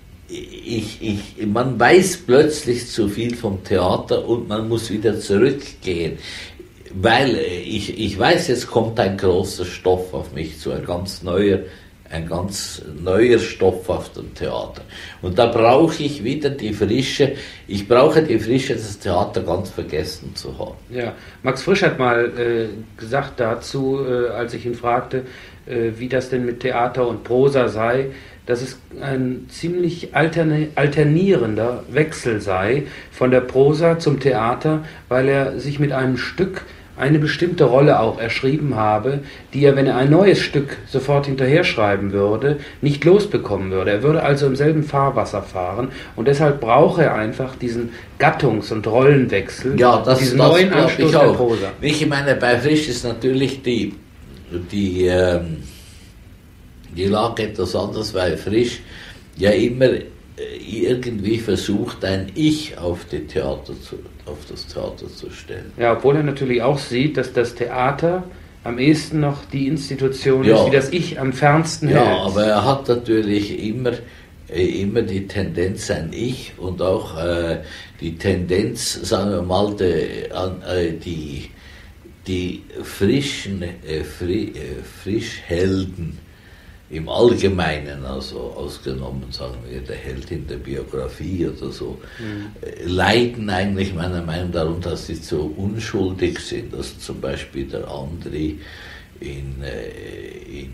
ich, ich, man weiß plötzlich zu viel vom Theater und man muss wieder zurückgehen. Weil ich, ich weiß, jetzt kommt ein großer Stoff auf mich zu, ein ganz neuer, ein ganz neuer Stoff auf dem Theater. Und da brauche ich wieder die Frische, ich brauche die Frische, das Theater ganz vergessen zu haben. Ja, Max Frisch hat mal äh, gesagt dazu, äh, als ich ihn fragte, äh, wie das denn mit Theater und Prosa sei, dass es ein ziemlich alterne, alternierender Wechsel sei von der Prosa zum Theater, weil er sich mit einem Stück eine bestimmte Rolle auch erschrieben habe, die er, wenn er ein neues Stück sofort hinterher schreiben würde, nicht losbekommen würde. Er würde also im selben Fahrwasser fahren und deshalb brauche er einfach diesen Gattungs- und Rollenwechsel, ja, das, diesen das neuen Anstoß der Prosa. Ich meine, bei Frisch ist natürlich die, die, ähm, die Lage etwas anders, weil Frisch ja immer irgendwie versucht, ein Ich auf, die Theater zu, auf das Theater zu stellen. Ja, obwohl er natürlich auch sieht, dass das Theater am ehesten noch die Institution ja. ist, die das Ich am fernsten ja, hält. Ja, aber er hat natürlich immer, immer die Tendenz, ein Ich und auch äh, die Tendenz, sagen wir mal, de, an, äh, die, die frischen, äh, fri, äh, Frischhelden im Allgemeinen, also ausgenommen, sagen wir, der Held in der Biografie oder so, mhm. leiden eigentlich meiner Meinung nach darunter, dass sie zu unschuldig sind. Also zum Beispiel der André in, in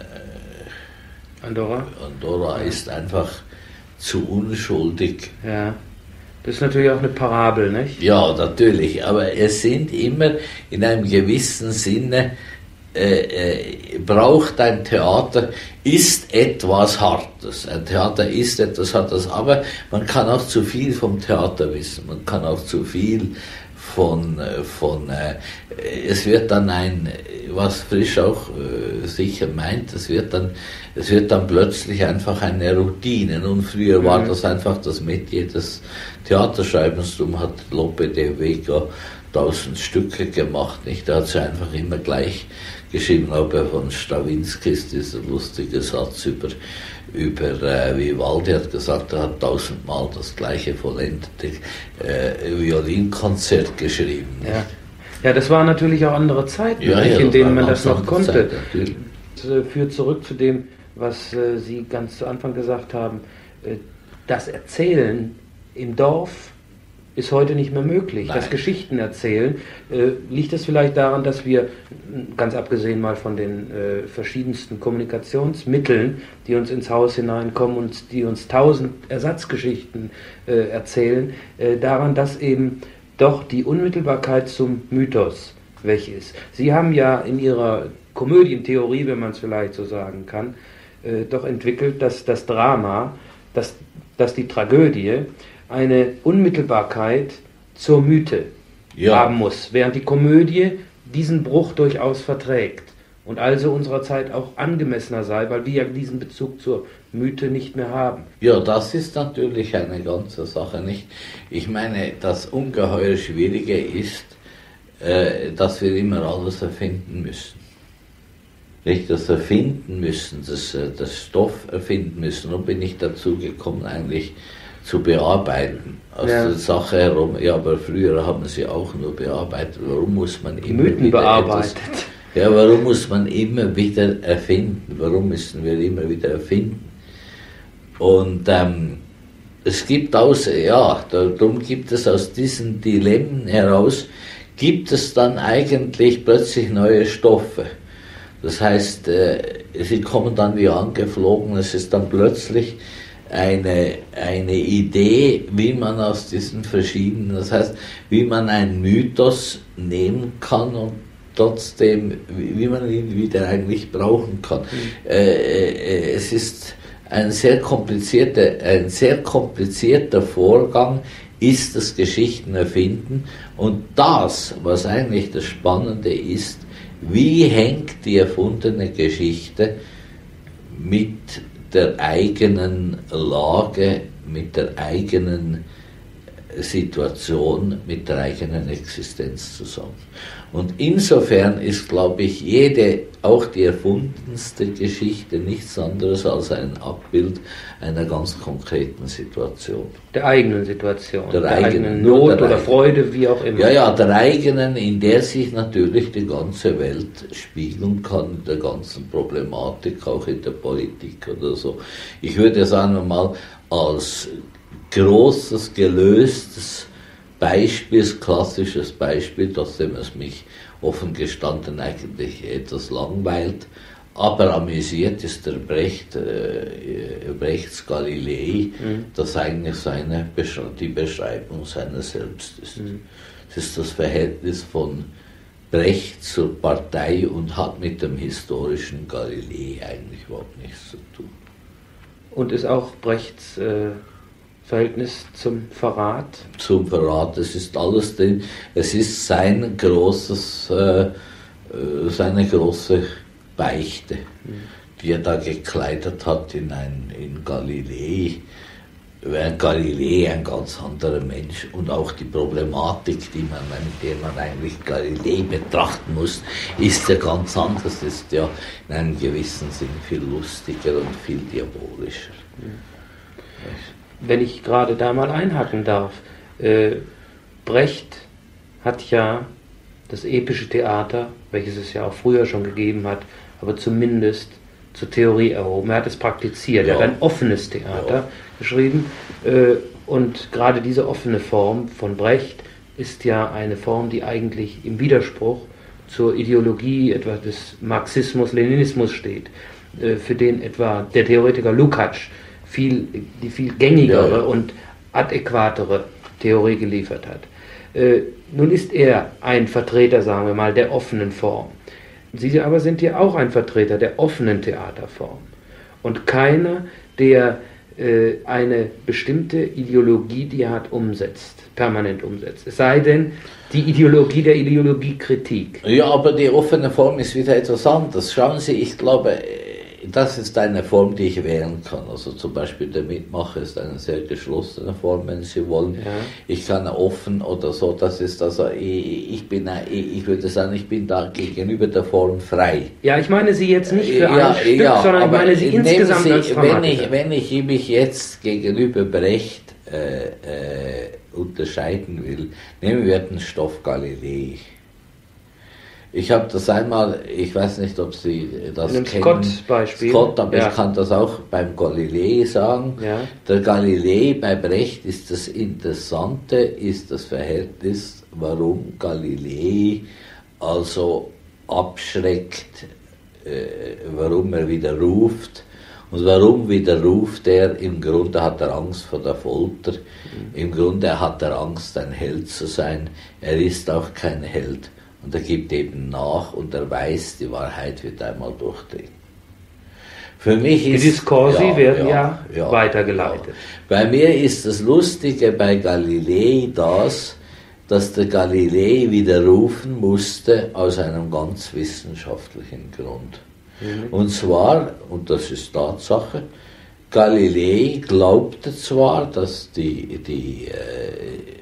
Andorra, Andorra ja. ist einfach zu unschuldig. Ja, das ist natürlich auch eine Parabel, nicht? Ja, natürlich, aber es sind immer in einem gewissen Sinne Äh, äh, braucht ein Theater, ist etwas Hartes. Ein Theater ist etwas Hartes, aber man kann auch zu viel vom Theater wissen. Man kann auch zu viel von, von äh, es wird dann ein, was Frisch auch äh, sicher meint, es wird dann, es wird dann plötzlich einfach eine Routine. Und früher mhm. war das einfach das Metier des Theaterschreibens. Darum hat Lope de Vega tausend Stücke gemacht, nicht? Da hat sie einfach immer gleich geschrieben, aber von Stravinsky ist dieser lustige Satz über, über äh, Vivaldi hat gesagt, er hat tausendmal das gleiche vollendete äh, Violinkonzert geschrieben. Ja. ja, das waren natürlich auch andere Zeiten, ja, ja, in denen man das noch konnte. Zeit, das äh, führt zurück zu dem, was äh, Sie ganz zu Anfang gesagt haben, äh, das Erzählen im Dorf ist heute nicht mehr möglich. Nein. Das Geschichten erzählen, äh, liegt es vielleicht daran, dass wir, ganz abgesehen mal von den äh, verschiedensten Kommunikationsmitteln, die uns ins Haus hineinkommen und die uns tausend Ersatzgeschichten äh, erzählen, äh, daran, dass eben doch die Unmittelbarkeit zum Mythos weg ist. Sie haben ja in Ihrer Komödientheorie, wenn man es vielleicht so sagen kann, äh, doch entwickelt, dass das Drama, dass, dass die Tragödie eine Unmittelbarkeit zur Mythe ja. haben muss, während die Komödie diesen Bruch durchaus verträgt und also unserer Zeit auch angemessener sei, weil wir ja diesen Bezug zur Mythe nicht mehr haben. Ja, das ist natürlich eine ganze Sache, nicht? Ich meine, das ungeheuer Schwierige ist, äh, dass wir immer alles erfinden müssen. Nicht das erfinden müssen, das, das Stoff erfinden müssen. Und bin ich dazu gekommen, eigentlich zu bearbeiten, aus ja. der Sache herum. Ja, aber früher haben sie auch nur bearbeitet. Warum muss man immer Mythen wieder bearbeitet? Etwas, Ja, warum muss man immer wieder erfinden? Warum müssen wir immer wieder erfinden? Und ähm, es gibt aus, ja, darum gibt es aus diesen Dilemmen heraus, gibt es dann eigentlich plötzlich neue Stoffe. Das heißt, äh, sie kommen dann wie angeflogen, es ist dann plötzlich eine, eine Idee, wie man aus diesen verschiedenen, das heißt, wie man einen Mythos nehmen kann und trotzdem, wie man ihn wieder eigentlich brauchen kann. Mhm. Äh, es ist ein sehr komplizierter, ein sehr komplizierter Vorgang, ist das Geschichten erfinden. Und das, was eigentlich das Spannende ist, wie hängt die erfundene Geschichte mit der eigenen Lage, mit der eigenen Situation, mit der eigenen Existenz zusammen. Und insofern ist, glaube ich, jede, auch die erfundenste Geschichte nichts anderes als ein Abbild einer ganz konkreten Situation. Der eigenen Situation, der, der eigenen, eigenen Not der oder eigenen, Freude, wie auch immer. Ja, ja, der eigenen, in der sich natürlich die ganze Welt spiegeln kann, in der ganzen Problematik, auch in der Politik oder so. Ich würde sagen mal, als großes, gelöstes Beispiel, klassisches Beispiel, trotzdem es mich offen gestanden eigentlich etwas langweilt, aber amüsiert ist der Brecht, äh, Brechts Galilei, mhm. das eigentlich seine, die Beschreibung seiner selbst ist. Mhm. Es ist das Verhältnis von Brecht zur Partei und hat mit dem historischen Galilei eigentlich überhaupt nichts zu tun. Und ist auch Brechts äh Verhältnis zum Verrat? Zum Verrat, es ist alles drin. Es ist sein großes, äh, seine große Beichte, mhm. die er da gekleidet hat in, ein, in Galilei. Während Galilei ein ganz anderer Mensch und auch die Problematik, die man, mit der man eigentlich Galilei betrachten muss, ist ja ganz anders, ist ja in einem gewissen Sinn viel lustiger und viel diabolischer. Mhm. Wenn ich gerade da mal einhaken darf, äh, Brecht hat ja das epische Theater, welches es ja auch früher schon gegeben hat, aber zumindest zur Theorie erhoben. Er hat es praktiziert, ja. Er hat ein offenes Theater ja. geschrieben äh, und gerade diese offene Form von Brecht ist ja eine Form, die eigentlich im Widerspruch zur Ideologie etwa des Marxismus, Leninismus steht, äh, für den etwa der Theoretiker Lukács viel, die viel gängigere ja, ja. und adäquatere Theorie geliefert hat. Äh, nun ist er ein Vertreter, sagen wir mal, der offenen Form. Sie aber sind ja auch ein Vertreter der offenen Theaterform. Und keiner, der äh, eine bestimmte Ideologie, die er hat, umsetzt, permanent umsetzt. Es sei denn, die Ideologie der Ideologiekritik. Ja, aber die offene Form ist wieder etwas anderes. Schauen Sie, ich glaube, das ist eine Form, die ich wählen kann. Also zum Beispiel der Mitmacher ist eine sehr geschlossene Form, wenn Sie wollen. Ja. Ich kann offen oder so, das ist also, ich, ich bin, ich würde sagen, ich bin da gegenüber der Form frei. Ja, ich meine Sie jetzt nicht für ja, ein Stück, ja, sondern ich meine Sie insgesamt Sie, als wenn ich, wenn ich mich jetzt gegenüber Brecht äh, äh, unterscheiden will, nehmen wir den Stoff Galilei. Ich habe das einmal, ich weiß nicht, ob Sie das kennen. Scott-Beispiel. Scott, aber ja. ich kann das auch beim Galilei sagen. Ja. Der Galilei bei Brecht ist das Interessante, ist das Verhältnis, warum Galilei also abschreckt, äh, warum er widerruft. Und warum widerruft er? Im Grunde hat er Angst vor der Folter. Mhm. Im Grunde hat er Angst, ein Held zu sein. Er ist auch kein Held. Und er gibt eben nach und er weiß, die Wahrheit wird einmal durchdringen. Für mich ist... Die Diskursi ja, werden ja, ja, ja weitergeleitet. Ja. Bei mir ist das Lustige bei Galilei das, dass der Galilei widerrufen musste aus einem ganz wissenschaftlichen Grund. Mhm. Und zwar, und das ist Tatsache, Galilei glaubte zwar, dass die... die äh,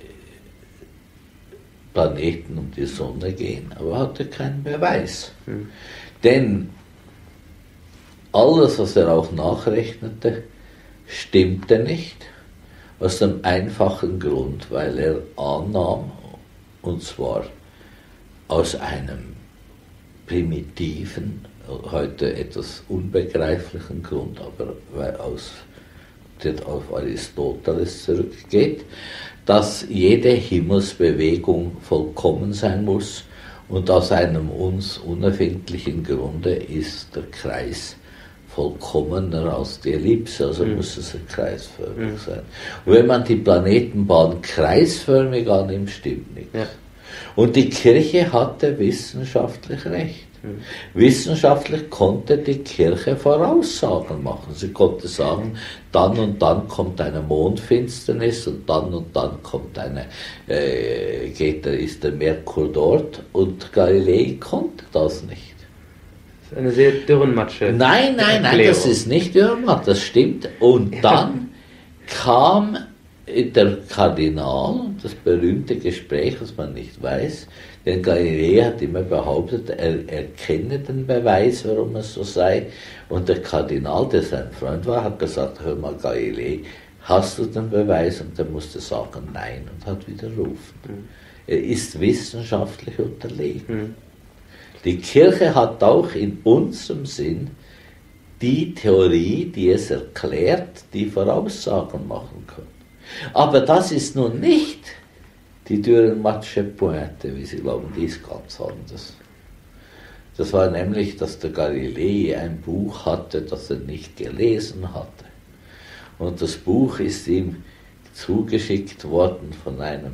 Planeten um die Sonne gehen, aber hatte keinen Beweis. Hm. Denn alles, was er auch nachrechnete, stimmte nicht, aus dem einfachen Grund, weil er annahm, und zwar aus einem primitiven, heute etwas unbegreiflichen Grund, aber weil aus, der auf Aristoteles zurückgeht, dass jede Himmelsbewegung vollkommen sein muss und aus einem uns unerfindlichen Grunde ist der Kreis vollkommener als die Ellipse, also mhm. muss es ein kreisförmig mhm. sein. Und wenn man die Planetenbahn kreisförmig annimmt, stimmt nichts. Ja. Und die Kirche hatte wissenschaftlich recht. Mhm. Wissenschaftlich konnte die Kirche Voraussagen machen. Sie konnte sagen, dann und dann kommt eine Mondfinsternis und dann und dann kommt eine, äh, geht, ist der Merkur dort, und Galilei konnte das nicht. Das ist eine sehr Dürrenmatsche. Nein, nein, nein, das ist nicht Dürrenmatt, das stimmt. Und dann kam der Kardinal, das berühmte Gespräch, das man nicht weiß, denn Galilei hat immer behauptet, er, er kenne den Beweis, warum es so sei. Und der Kardinal, der sein Freund war, hat gesagt, hör mal Galilei, hast du den Beweis? Und er musste sagen, nein, und hat widerrufen. Mhm. Er ist wissenschaftlich unterlegen. Mhm. Die Kirche hat auch in unserem Sinn die Theorie, die es erklärt, die Voraussagen machen kann. Aber das ist nun nicht die Dürrenmattsche Pointe, wie Sie glauben, die ist ganz anders. Das war nämlich, dass der Galilei ein Buch hatte, das er nicht gelesen hatte. Und das Buch ist ihm zugeschickt worden von einem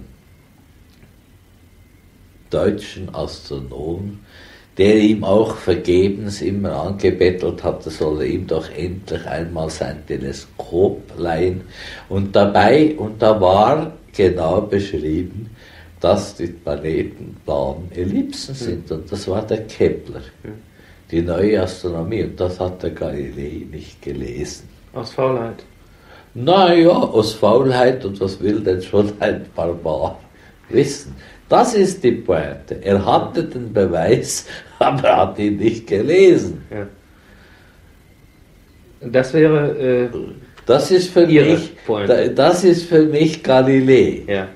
deutschen Astronomen, der ihm auch vergebens immer angebettelt hat, er solle ihm doch endlich einmal sein Teleskop leihen. Und dabei, und da war genau beschrieben, dass die Planetenbahnen Ellipsen sind. Und das war der Kepler, die neue Astronomie. Und das hat der Galilei nicht gelesen. Aus Faulheit? Naja, aus Faulheit, und was will denn schon ein Barbar wissen? Das ist die Pointe. Er hatte den Beweis, aber er hat ihn nicht gelesen. Ja. Das wäre äh, das ist für mich Pointe. Das ist für mich Galilei. Ja.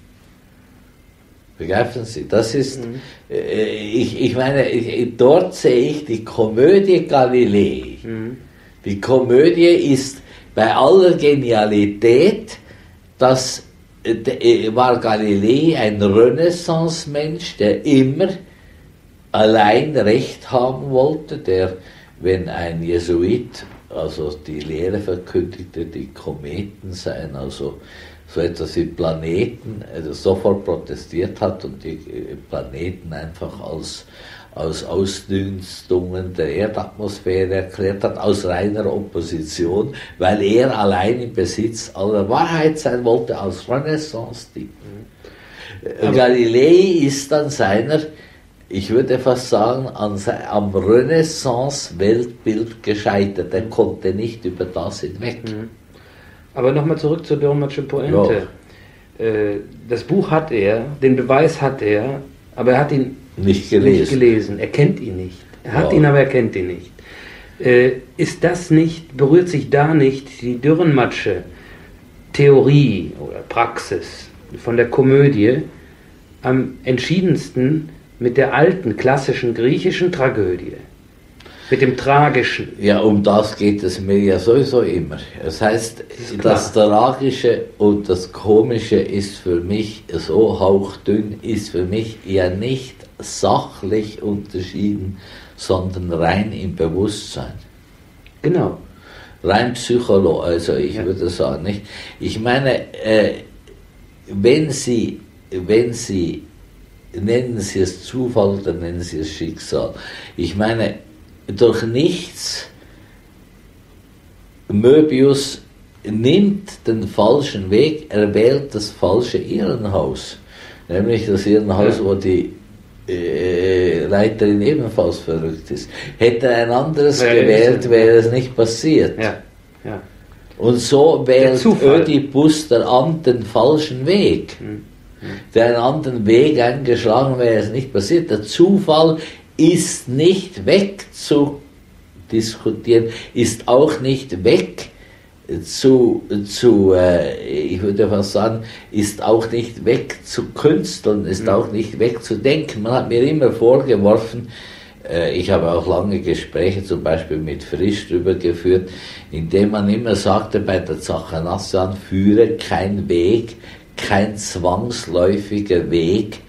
Begreifen Sie? Das ist, mhm. äh, ich, ich meine, ich, dort sehe ich die Komödie Galilei. Mhm. Die Komödie ist bei aller Genialität, dass war Galilei ein Renaissance-Mensch, der immer allein Recht haben wollte, der, wenn ein Jesuit also die Lehre verkündigte, die Kometen seien, also so etwas wie Planeten, also sofort protestiert hat und die Planeten einfach als aus Ausdünstungen der Erdatmosphäre erklärt hat, aus reiner Opposition, weil er allein im Besitz aller Wahrheit sein wollte, als Renaissance-Typ. Mhm. Galilei ist an seiner, ich würde fast sagen, an sein, am Renaissance-Weltbild gescheitert. Er konnte nicht über das hinweg. Mhm. Aber nochmal zurück zur Dürrenmattsche Pointe. Ja. Das Buch hat er, den Beweis hat er, aber er hat ihn Nicht gelesen. nicht gelesen. Er kennt ihn nicht. Er hat ja. ihn, aber er kennt ihn nicht. Äh, ist das nicht, berührt sich da nicht die Dürrenmattsche Theorie oder Praxis von der Komödie am entschiedensten mit der alten, klassischen griechischen Tragödie? Mit dem Tragischen. Ja, um das geht es mir ja sowieso immer. Das heißt, das, das Tragische und das Komische ist für mich so hauchdünn, ist für mich ja nicht sachlich unterschieden, sondern rein im Bewusstsein. Genau. Rein psychologisch, also ich ja. würde sagen, nicht? Ich meine, äh, wenn Sie, wenn Sie, nennen Sie es Zufall oder nennen Sie es Schicksal, ich meine, durch nichts, Möbius nimmt den falschen Weg, er wählt das falsche Irrenhaus, nämlich das Irrenhaus, ja. wo die äh, Leiterin ebenfalls verrückt ist. Hätte er ein anderes ja, gewählt, wäre es nicht passiert. Ja. Ja. Und so wählt Ödipus der Amt den falschen Weg. Mhm. Der einen anderen Weg eingeschlagen, wäre es nicht passiert. Der Zufall ist nicht wegzudiskutieren, ist auch nicht weg zu, zu äh, ich würde fast sagen, ist auch nicht weg zu künsteln, ist mhm. auch nicht weg zu denken. Man hat mir immer vorgeworfen, äh, ich habe auch lange Gespräche zum Beispiel mit Frisch drüber geführt, indem man immer sagte, bei der Zachanassian führe kein Weg, kein zwangsläufiger Weg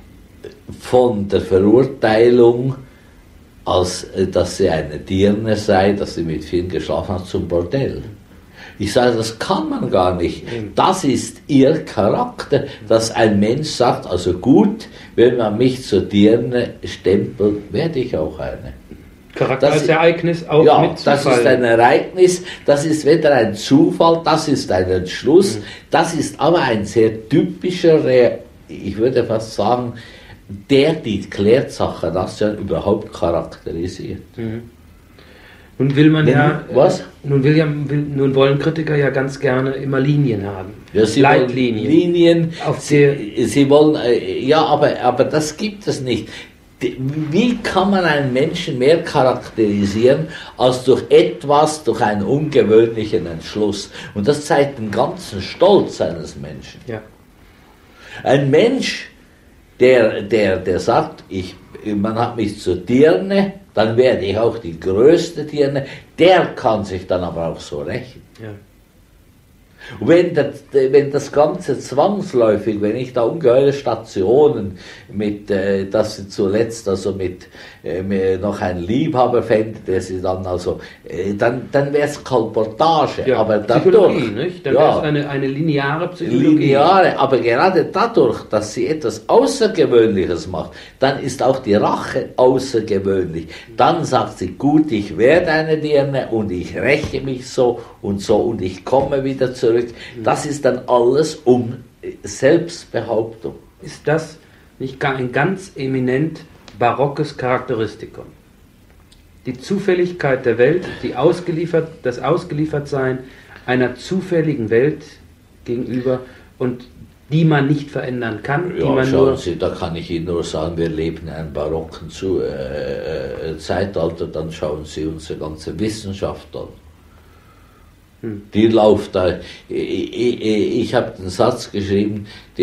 von der Verurteilung, als dass sie eine Dirne sei, dass sie mit vielen geschlafen hat, zum Bordell. Ich sage, das kann man gar nicht. Das ist ihr Charakter, dass ein Mensch sagt, also gut, wenn man mich zur Dirne stempelt, werde ich auch eine. Charakter das als Ereignis auch ja, mit Zufall. Das ist ein Ereignis, das ist weder ein Zufall, das ist ein Entschluss, mhm. das ist aber ein sehr typischer, ich würde fast sagen, der die Klärsache das ja überhaupt charakterisiert. Mhm. Nun will man Denn, ja, was? Nun, will ja will, nun wollen Kritiker ja ganz gerne immer Linien haben. Ja, sie Leitlinien. Wollen Linien, auf sie, sie wollen, ja, aber, aber das gibt es nicht. Wie kann man einen Menschen mehr charakterisieren als durch etwas, durch einen ungewöhnlichen Entschluss? Und das zeigt den ganzen Stolz eines Menschen. Ja. Ein Mensch, der, der, der sagt, ich, man hat mich zur Dirne, dann werde ich auch die größte Dirne, der kann sich dann aber auch so rächen. Ja. Wenn das, wenn das Ganze zwangsläufig, wenn ich da ungeheure Stationen mit, äh, dass sie zuletzt also mit äh, noch einen Liebhaber fände, der sie dann also, äh, dann, dann wäre es Kolportage. Ja, aber Psychologie, dadurch, nicht? Dann ja, wäre es eine, eine lineare Psychologie. Lineare, aber gerade dadurch, dass sie etwas Außergewöhnliches macht, dann ist auch die Rache außergewöhnlich. Dann sagt sie, gut, ich werde eine Dirne und ich räche mich so und so und ich komme wieder zurück. Das ist dann alles um Selbstbehauptung. Ist das nicht ein ganz eminent barockes Charakteristikum? Die Zufälligkeit der Welt, die ausgeliefert, das Ausgeliefertsein einer zufälligen Welt gegenüber und die man nicht verändern kann. Ja, die man schauen nur Sie, da kann ich Ihnen nur sagen, wir leben in einem barocken Zu äh, Zeitalter, dann schauen Sie unsere ganze Wissenschaft an. Die läuft da. Ich, ich, ich habe den Satz geschrieben, die,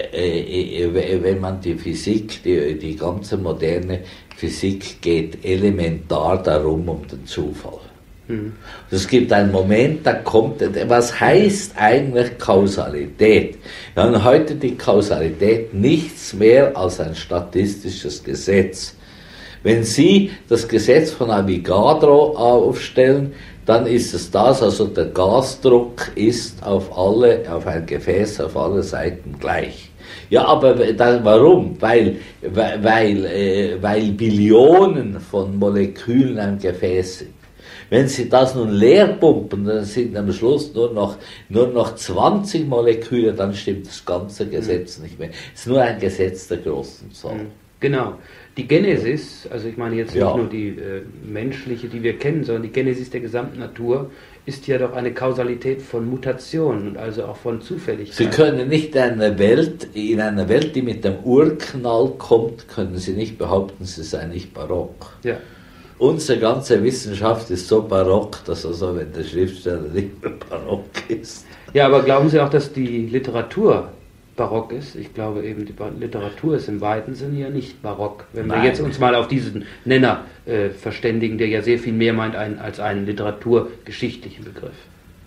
äh, wenn man die Physik, die, die ganze moderne Physik geht elementar darum um den Zufall. Mhm. Es gibt einen Moment, da kommt, was heißt eigentlich Kausalität? Wir haben heute die Kausalität nichts mehr als ein statistisches Gesetz. Wenn Sie das Gesetz von Avogadro aufstellen, dann ist es das, also der Gasdruck ist auf alle, auf ein Gefäß auf alle Seiten gleich. Ja, aber dann, warum? Weil, weil, äh, weil Billionen von Molekülen in einem Gefäß sind. Wenn Sie das nun leer pumpen, dann sind am Schluss nur noch, nur noch zwanzig Moleküle, dann stimmt das ganze Gesetz mhm. nicht mehr. Es ist nur ein Gesetz der großen Zahl. Genau. Die Genesis, also ich meine jetzt ja. nicht nur die äh, menschliche, die wir kennen, sondern die Genesis der gesamten Natur, ist ja doch eine Kausalität von Mutationen und also auch von Zufälligkeit. Sie können nicht in einer Welt, in einer Welt, die mit dem Urknall kommt, können Sie nicht behaupten, sie sei nicht barock. Ja. Unsere ganze Wissenschaft ist so barock, dass also, wenn der Schriftsteller nicht mehr barock ist. Ja, aber glauben Sie auch, dass die Literatur barock ist? Ich glaube eben, die Literatur ist im weiten Sinne ja nicht barock. Wenn Nein. wir jetzt uns mal auf diesen Nenner äh, verständigen, der ja sehr viel mehr meint ein, als einen literaturgeschichtlichen Begriff.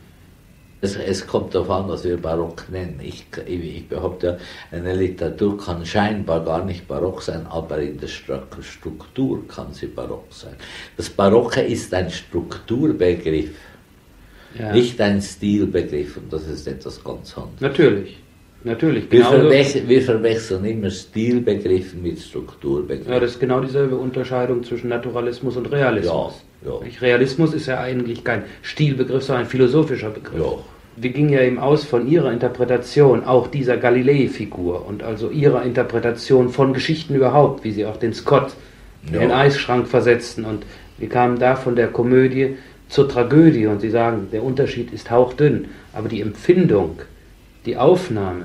Es, es kommt darauf an, was wir barock nennen. Ich, ich behaupte, eine Literatur kann scheinbar gar nicht barock sein, aber in der Struktur kann sie barock sein. Das Barocke ist ein Strukturbegriff, ja. nicht ein Stilbegriff, und das ist etwas ganz anderes. Natürlich. Natürlich, wir, genau verwechseln, so. wir verwechseln immer Stilbegriffe mit Strukturbegriffen. Ja, das ist genau dieselbe Unterscheidung zwischen Naturalismus und Realismus. Ja, ja. Realismus ist ja eigentlich kein Stilbegriff, sondern ein philosophischer Begriff. Ja. Wir gingen ja eben aus von Ihrer Interpretation auch dieser Galilei-Figur und also Ihrer Interpretation von Geschichten überhaupt, wie Sie auch den Scott ja. in den Eisschrank versetzten, und wir kamen da von der Komödie zur Tragödie und Sie sagen, der Unterschied ist hauchdünn, aber die Empfindung, die Aufnahme,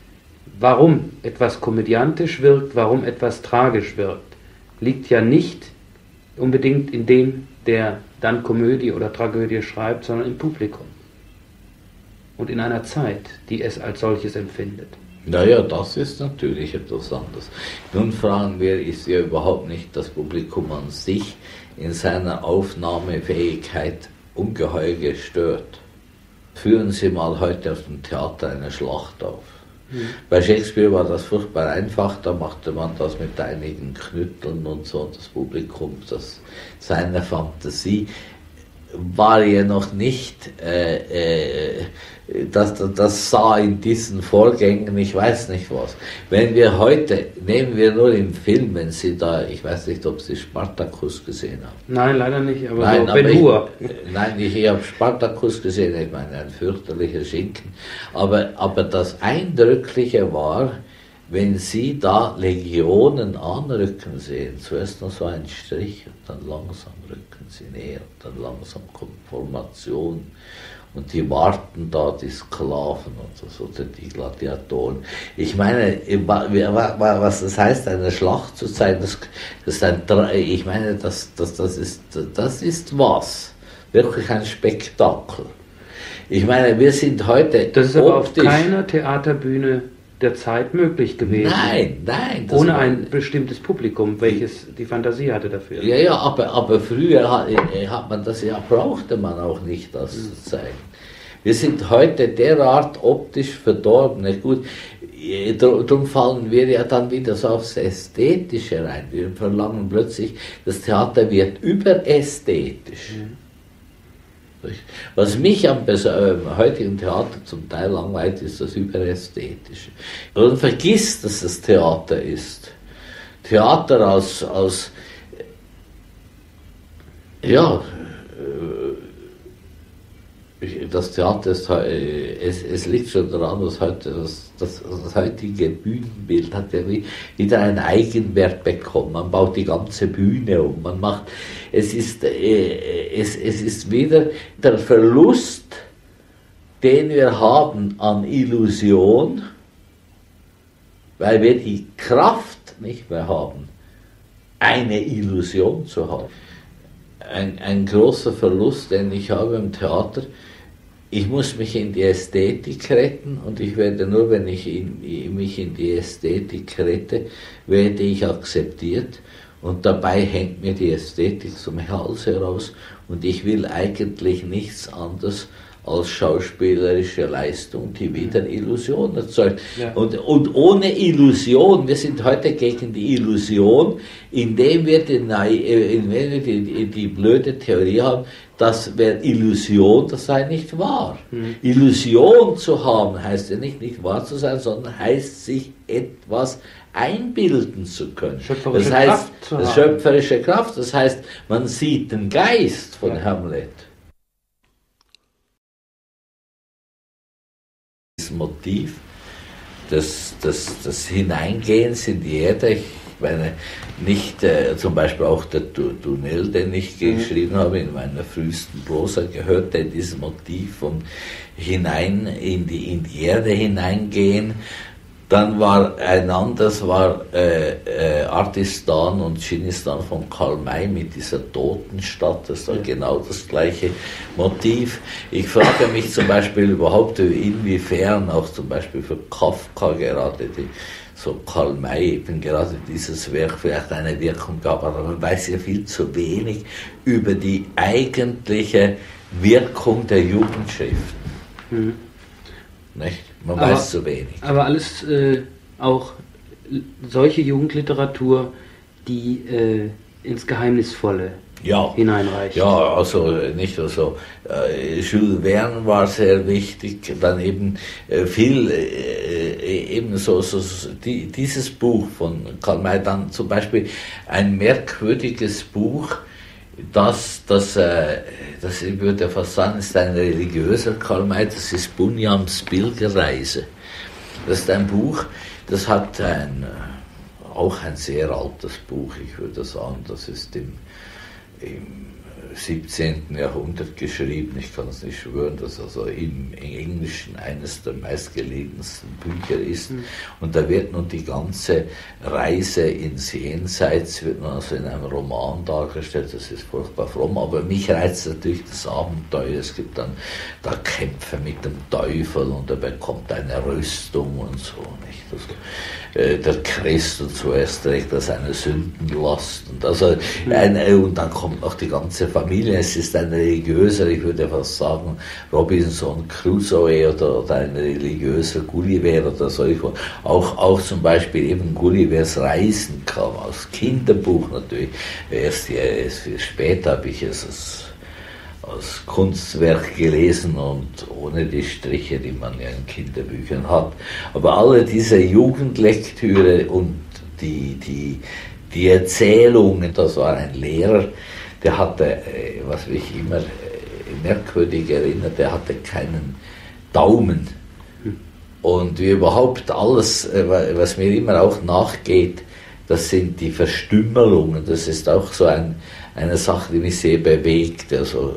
warum etwas komödiantisch wirkt, warum etwas tragisch wirkt, liegt ja nicht unbedingt in dem, der dann Komödie oder Tragödie schreibt, sondern im Publikum und in einer Zeit, die es als solches empfindet. Naja, das ist natürlich etwas anderes. Nun fragen wir, ist ja überhaupt nicht das Publikum an sich in seiner Aufnahmefähigkeit ungeheuer gestört. Führen Sie mal heute auf dem Theater eine Schlacht auf. Mhm. Bei Shakespeare war das furchtbar einfach, da machte man das mit einigen Knütteln und so, und das Publikum, das seine Fantasie war ja noch nicht, äh, äh, das, das, das sah in diesen Vorgängen, ich weiß nicht was. Wenn wir heute, nehmen wir nur im Film, wenn Sie da, ich weiß nicht, ob Sie Spartacus gesehen haben. Nein, leider nicht, aber nein, so Ben-Hur. Nein, ich, ich habe Spartacus gesehen, ich meine, ein fürchterlicher Schinken. Aber, aber das Eindrückliche war, wenn Sie da Legionen anrücken sehen, zuerst noch so ein Strich und dann langsam rücken sie näher, und dann langsam kommt Formation und die warten da, die Sklaven und so, oder die Gladiatoren. Ich meine, was das heißt, eine Schlacht zu zeigen, das, das ist ein, ich meine, das, das, das, ist, das ist was, wirklich ein Spektakel. Ich meine, wir sind heute Das ist aber optisch, auf keiner Theaterbühne der Zeit möglich gewesen. Nein, nein. Ohne ein bestimmtes Publikum, welches die Fantasie hatte dafür. Ja, ja, aber, aber früher hat, hat man das ja, brauchte man auch nicht, das mhm. zu zeigen. Wir sind heute derart optisch verdorben. Nicht gut, darum fallen wir ja dann wieder so aufs Ästhetische rein. Wir verlangen plötzlich, das Theater wird überästhetisch. Mhm. Was mich am äh, heutigen Theater zum Teil langweilt, ist das Überästhetische. Und vergisst, dass es Theater ist. Theater als, als ja, das Theater ist, es, es liegt schon daran, dass heute das, das, das heutige Bühnenbild hat ja wieder einen Eigenwert bekommen. Man baut die ganze Bühne um, man macht, es ist, äh, es, es ist wieder der Verlust, den wir haben an Illusion, weil wir die Kraft nicht mehr haben, eine Illusion zu haben. Ein, ein großer Verlust, den ich habe im Theater. Ich muss mich in die Ästhetik retten, und ich werde nur, wenn ich in, mich in die Ästhetik rette, werde ich akzeptiert, und dabei hängt mir die Ästhetik zum Hals heraus, und ich will eigentlich nichts anderes als schauspielerische Leistung, die wieder Illusion erzeugt. Ja. Und, und ohne Illusion, wir sind heute gegen die Illusion, indem wir die, indem wir die, die, die blöde Theorie haben, dass wer Illusion, das sei nicht wahr. Mhm. Illusion zu haben heißt ja nicht, nicht wahr zu sein, sondern heißt, sich etwas einbilden zu können. Schöpferische das heißt, Kraft zu haben. Schöpferische Kraft, das heißt, man sieht den Geist von ja. Hamlet. Das Motiv des, des, des Hineingehens in die Erde, ich meine, nicht äh, zum Beispiel auch der Tunnel, den ich mhm. geschrieben habe, in meiner frühesten Prosa gehörte dieses Motiv vom hinein in die, in die Erde hineingehen. Dann war ein anderes, war äh, äh, Artistan und Dschinnistan von Karl May mit dieser Totenstadt, das war ja. genau das gleiche Motiv. Ich frage mich zum Beispiel überhaupt, inwiefern auch zum Beispiel für Kafka gerade die, so Karl May eben gerade dieses Werk vielleicht eine Wirkung gab, aber man weiß ja viel zu wenig über die eigentliche Wirkung der Jugendschriften. Mhm. Nicht? Man aber, weiß zu wenig. Aber alles äh, auch solche Jugendliteratur, die äh, ins Geheimnisvolle ja. hineinreicht. Ja, also nicht also äh, Jules Verne war sehr wichtig, dann eben äh, viel äh, eben so, so, so die, dieses Buch von Karl May, dann zum Beispiel ein merkwürdiges Buch, Das, das, äh, das ich würde fast sagen, ist ein religiöser Karl May, das ist Bunjams Pilgerreise. Das ist ein Buch, das hat ein, auch ein sehr altes Buch, ich würde sagen, das ist im, im siebzehnten Jahrhundert geschrieben. Ich kann es nicht schwören, dass also im Englischen eines der meistgelesensten Bücher ist. Mhm. Und da wird nun die ganze Reise ins Jenseits wird nun also in einem Roman dargestellt. Das ist furchtbar fromm, aber mich reizt natürlich das Abenteuer. Es gibt dann da Kämpfe mit dem Teufel und er bekommt eine Rüstung und so, nicht? Also, äh, der Christus zuerst trägt er seine Sündenlast und, also, mhm. eine, und dann kommt noch die ganze Familie. Es ist ein religiöser, ich würde fast sagen, Robinson Crusoe oder, oder ein religiöser Gulliver oder so. Auch, auch zum Beispiel eben Gullivers Reisen kam aus Kinderbuch natürlich. Erst, erst später habe ich es als, als Kunstwerk gelesen und ohne die Striche, die man ja in Kinderbüchern hat. Aber alle diese Jugendlektüre und die, die, die Erzählungen, das war ein Lehrer, der hatte, was mich immer merkwürdig erinnert, der hatte keinen Daumen. Und wie überhaupt alles, was mir immer auch nachgeht, das sind die Verstümmelungen. Das ist auch so ein, eine Sache, die mich sehr bewegt. Also,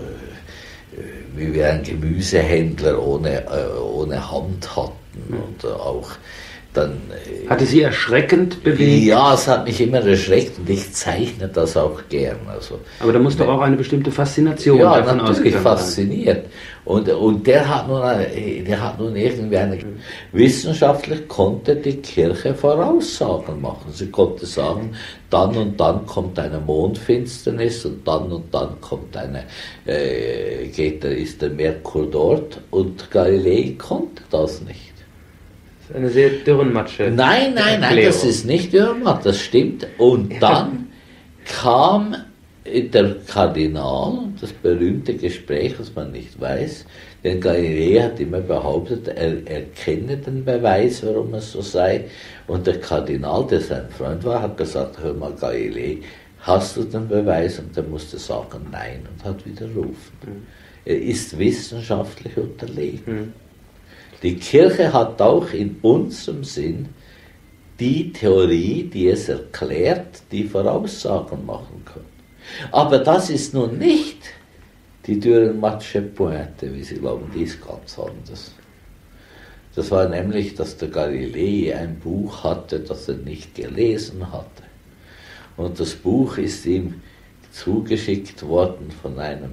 wie wir einen Gemüsehändler ohne, ohne Hand hatten und auch dann... Hatte Sie erschreckend bewegt? Ja, es hat mich immer erschreckt und ich zeichne das auch gern. Also, aber da muss doch auch eine bestimmte Faszination ja, davon natürlich ausgegangen fasziniert. Und, und der hat nun, eine, der hat nun irgendwie eine... Mhm. Wissenschaftlich konnte die Kirche Voraussagen machen. Sie konnte sagen, dann und dann kommt eine Mondfinsternis und dann und dann kommt eine, äh, geht, ist der Merkur dort und Galilei konnte das nicht. Eine sehr Dürrenmatsche. Nein, nein, nein, das ist nicht Dürrenmatt, das stimmt. Und dann kam der Kardinal, das berühmte Gespräch, was man nicht weiß, denn Galilei hat immer behauptet, er, er kenne den Beweis, warum es so sei. Und der Kardinal, der sein Freund war, hat gesagt, hör mal Galilei, hast du den Beweis? Und er musste sagen, nein, und hat widerrufen. Mhm. Er ist wissenschaftlich unterlegen. Mhm. Die Kirche hat auch in unserem Sinn die Theorie, die es erklärt, die Voraussagen machen kann. Aber das ist nun nicht die Dürrenmattsche Pointe, wie Sie glauben, die ist ganz anders. Das war nämlich, dass der Galilei ein Buch hatte, das er nicht gelesen hatte. Und das Buch ist ihm zugeschickt worden von einem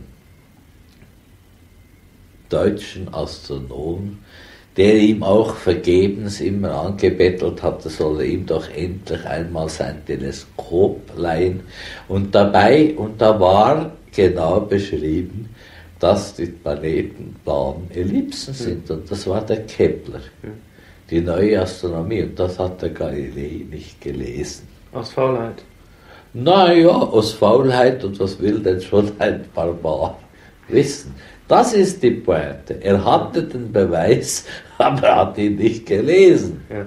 deutschen Astronomen, der ihm auch vergebens immer angebettelt hatte, soll er ihm doch endlich einmal sein Teleskop leihen. Und dabei, und da war genau beschrieben, dass die Planetenbahnen Ellipsen sind. Und das war der Kepler, die neue Astronomie. Und das hat der Galilei nicht gelesen. Aus Faulheit? Naja, aus Faulheit, und was will denn schon ein Barbar wissen? Das ist die Pointe. Er hatte den Beweis, aber er hat ihn nicht gelesen. Ja.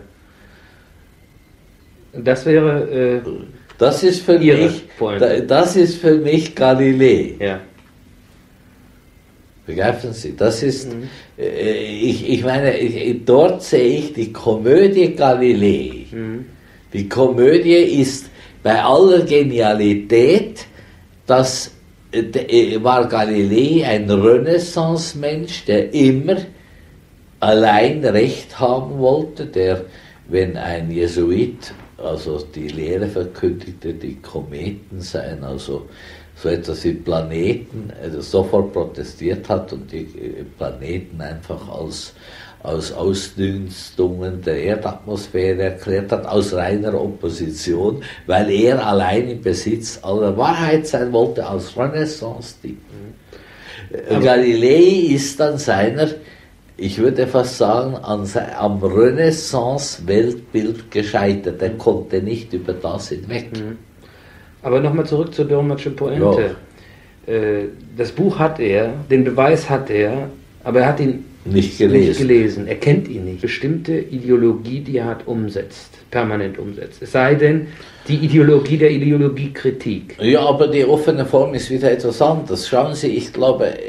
Das wäre... Äh, das ist für mich, Pointe. Das ist für mich Galilei. Ja. Begreifen Sie? Das ist, mhm. äh, ich, ich meine, ich, dort sehe ich die Komödie Galilei. Mhm. Die Komödie ist bei aller Genialität, dass war Galilei ein Renaissance-Mensch, der immer allein Recht haben wollte, der, wenn ein Jesuit also die Lehre verkündigte, die Kometen seien, also so etwas wie Planeten, also sofort protestiert hat und die Planeten einfach als aus Ausdünstungen der Erdatmosphäre erklärt hat, aus reiner Opposition, weil er allein im Besitz aller Wahrheit sein wollte, als Renaissance-Typ. Mhm. Galilei ist an seiner, ich würde fast sagen, an sein, am Renaissance-Weltbild gescheitert. Er konnte nicht über das hinweg. Mhm. Aber nochmal zurück zur Dürrenmattsche Pointe. Ja. Das Buch hat er, den Beweis hat er, aber er hat ihn Nicht gelesen. nicht gelesen. Er kennt ihn nicht. Bestimmte Ideologie, die er hat, umsetzt, permanent umsetzt. Es sei denn, die Ideologie der Ideologiekritik. Ja, aber die offene Form ist wieder etwas anderes. Schauen Sie, ich glaube,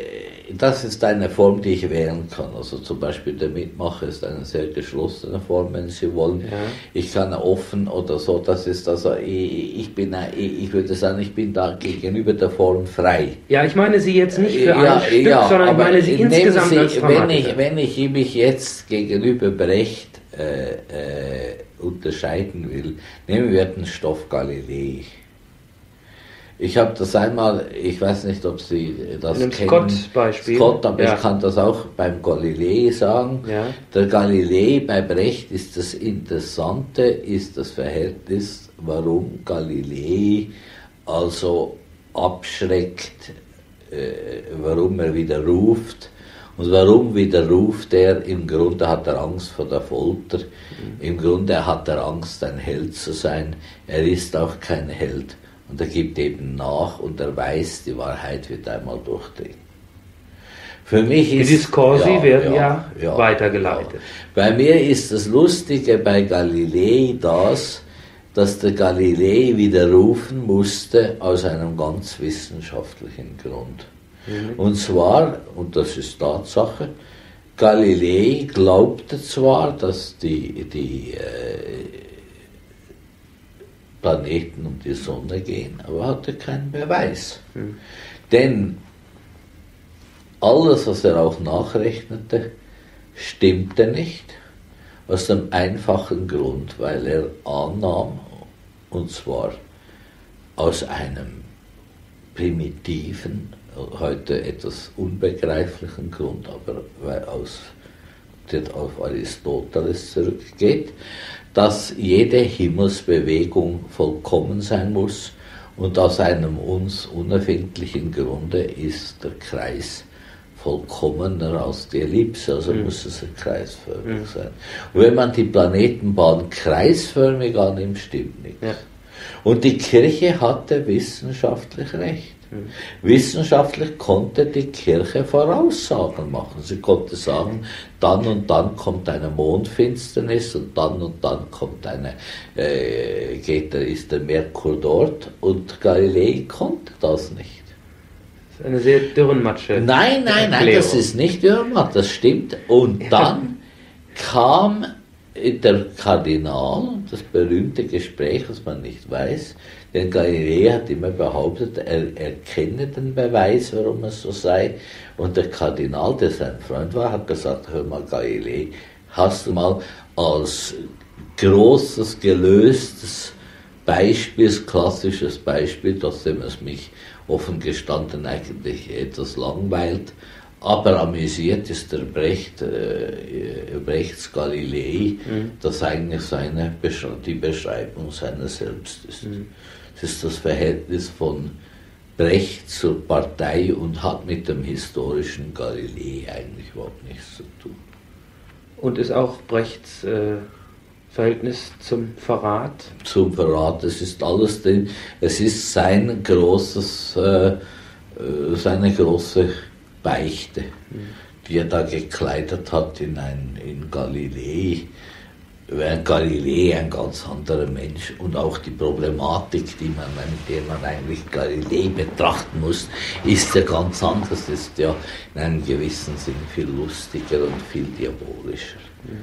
das ist eine Form, die ich wählen kann. Also zum Beispiel der Mitmacher ist eine sehr geschlossene Form, wenn Sie wollen. Ja. Ich kann offen oder so, das ist also, ich, ich bin, ich würde sagen, ich bin da gegenüber der Form frei. Ja, ich meine Sie jetzt nicht für ja, ein Stück, ja, sondern ich meine Sie insgesamt Sie, als wenn ich, wenn ich mich jetzt gegenüber Brecht äh, äh, unterscheiden will, nehmen wir den Stoff Galilei. Ich habe das einmal, ich weiß nicht, ob Sie das kennen. Scott-Beispiel. Scott, aber ja. ich kann das auch beim Galilei sagen. Ja. Der Galilei bei Brecht ist das Interessante, ist das Verhältnis, warum Galilei also abschreckt, äh, warum er widerruft. Und warum widerruft er? Im Grunde hat er Angst vor der Folter. Mhm. Im Grunde hat er Angst, ein Held zu sein. Er ist auch kein Held. Und er gibt eben nach und er weiß, die Wahrheit wird einmal durchdringen. Für mich ist... Die Diskurse ja, werden ja, ja, ja weitergeleitet. Ja. Bei mir ist das Lustige bei Galilei das, dass der Galilei widerrufen musste aus einem ganz wissenschaftlichen Grund. Mhm. Und zwar, und das ist Tatsache, Galilei glaubte zwar, dass die... die äh, Planeten um die Sonne gehen, aber hatte keinen Beweis. Hm. Denn alles, was er auch nachrechnete, stimmte nicht, aus dem einfachen Grund, weil er annahm, und zwar aus einem primitiven, heute etwas unbegreiflichen Grund, aber weil aus, der auf Aristoteles zurückgeht, dass jede Himmelsbewegung vollkommen sein muss und aus einem uns unerfindlichen Grunde ist der Kreis vollkommener als die Ellipse, also mhm. muss es ein kreisförmig mhm. sein. Und wenn man die Planetenbahn kreisförmig annimmt, stimmt nichts. Ja. Und die Kirche hatte wissenschaftlich recht. Mhm. Wissenschaftlich konnte die Kirche Voraussagen machen. Sie konnte sagen, dann und dann kommt eine Mondfinsternis und dann und dann kommt eine, äh, geht, ist der Merkur dort, und Galilei konnte das nicht. Das ist eine sehr Dürrenmatsche. Nein, nein, nein, das ist nicht Dürrenmatt, das stimmt. Und dann kam der Kardinal, das berühmte Gespräch, was man nicht weiß, denn Galilei hat immer behauptet, er, er kenne den Beweis, warum es so sei. Und der Kardinal, der sein Freund war, hat gesagt, hör mal Galilei, hast du mal als großes, gelöstes Beispiel, klassisches Beispiel, trotzdem es mich offen gestanden eigentlich etwas langweilt, aber amüsiert ist der Brecht, äh, Brechts Galilei, mhm. das eigentlich seine, die Beschreibung seiner selbst ist. Mhm. Es ist das Verhältnis von Brecht zur Partei und hat mit dem historischen Galilei eigentlich überhaupt nichts zu tun. Und ist auch Brechts äh, Verhältnis zum Verrat? Zum Verrat, es ist alles drin. Es ist sein großes, äh, seine große Beichte, mhm. die er da gekleidet hat in, ein, in Galilei. Während Galilei ein ganz anderer Mensch und auch die Problematik, die man, mit der man eigentlich Galilei betrachten muss, ist ja ganz anders, ist ja in einem gewissen Sinn viel lustiger und viel diabolischer.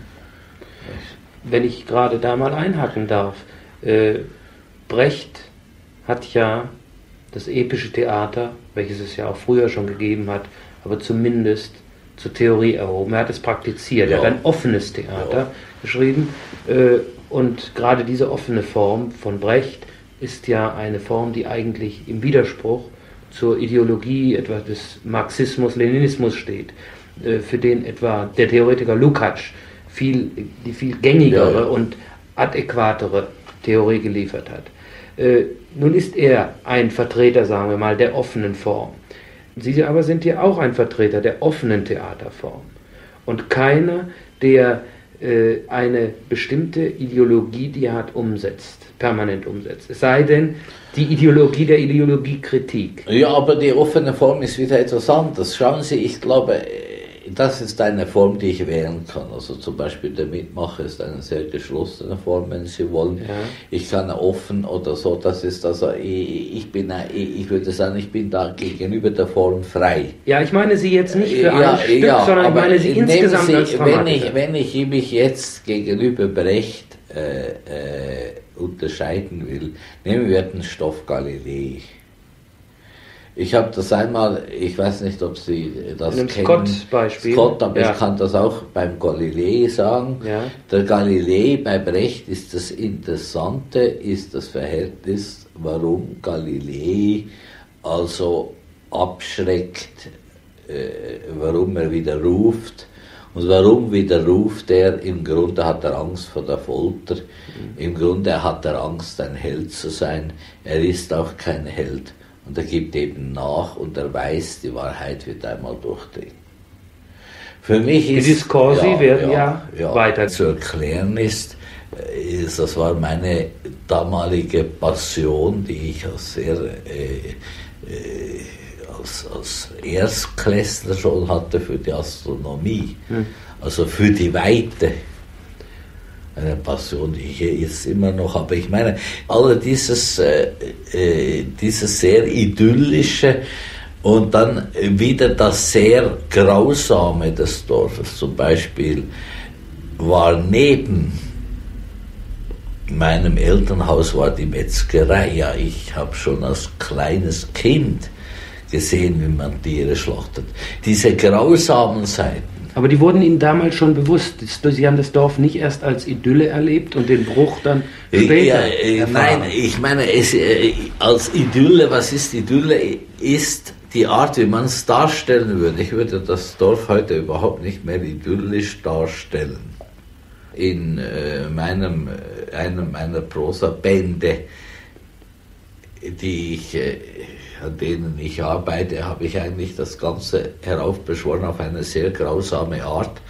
Wenn ich gerade da mal einhaken darf, äh, Brecht hat ja das epische Theater, welches es ja auch früher schon gegeben hat, aber zumindest zur Theorie erhoben. Er hat es praktiziert, ja. Er hat ein offenes Theater ja. geschrieben äh, und gerade diese offene Form von Brecht ist ja eine Form, die eigentlich im Widerspruch zur Ideologie etwa des Marxismus, Leninismus steht, äh, für den etwa der Theoretiker Lukács viel, die viel gängigere ja, ja. und adäquatere Theorie geliefert hat. Äh, nun ist er ein Vertreter, sagen wir mal, der offenen Form. Sie aber sind ja auch ein Vertreter der offenen Theaterform und keiner, der äh, eine bestimmte Ideologie, die er hat, umsetzt, permanent umsetzt. Es sei denn, die Ideologie der Ideologiekritik. Ja, aber die offene Form ist wieder etwas anderes. Schauen Sie, ich glaube, das ist eine Form, die ich wählen kann. Also zum Beispiel der Mitmacher ist eine sehr geschlossene Form, wenn Sie wollen. Ja. Ich kann offen oder so, das ist also, ich, ich bin, ich würde sagen, ich bin da gegenüber der Form frei. Ja, ich meine Sie jetzt nicht für ja, ein Stück, ja, sondern ich meine Sie insgesamt Sie, als wenn ich, wenn ich mich jetzt gegenüber Brecht äh, äh, unterscheiden will, nehmen wir den Stoff Galilei. Ich habe das einmal, ich weiß nicht, ob Sie das kennen. Scott-Beispiel. Scott, aber ja. ich kann das auch beim Galilei sagen. Ja. Der Galilei bei Brecht ist das Interessante, ist das Verhältnis, warum Galilei also abschreckt, äh, warum er widerruft. Und warum widerruft er? Im Grunde hat er Angst vor der Folter. Mhm. Im Grunde hat er Angst, ein Held zu sein. Er ist auch kein Held. Und er gibt eben nach und er weiß, die Wahrheit wird einmal durchdringen. Für mich ist... Die Diskurse ja, werden ja, ja, ja weiter zu erklären ist, ist, das war meine damalige Passion, die ich als sehr... Äh, äh, als, als Erstklässler schon hatte für die Astronomie, hm. also für die Weite. Eine Passion, die ich jetzt immer noch habe. Ich meine, alle dieses, äh, äh, dieses sehr idyllische und dann wieder das sehr Grausame des Dorfes. Zum Beispiel war neben meinem Elternhaus war die Metzgerei. Ja, ich habe schon als kleines Kind gesehen, wie man Tiere schlachtet. Diese grausamen Seiten. Aber die wurden Ihnen damals schon bewusst. Sie haben das Dorf nicht erst als Idylle erlebt und den Bruch dann später ja, äh, Nein, ich meine, es, äh, als Idylle, was ist Idylle? Ist die Art, wie man es darstellen würde. Ich würde das Dorf heute überhaupt nicht mehr idyllisch darstellen. In äh, meinem, äh, einem meiner Prosabände, die ich... Äh, an denen ich arbeite, habe ich eigentlich das Ganze heraufbeschworen auf eine sehr grausame Art,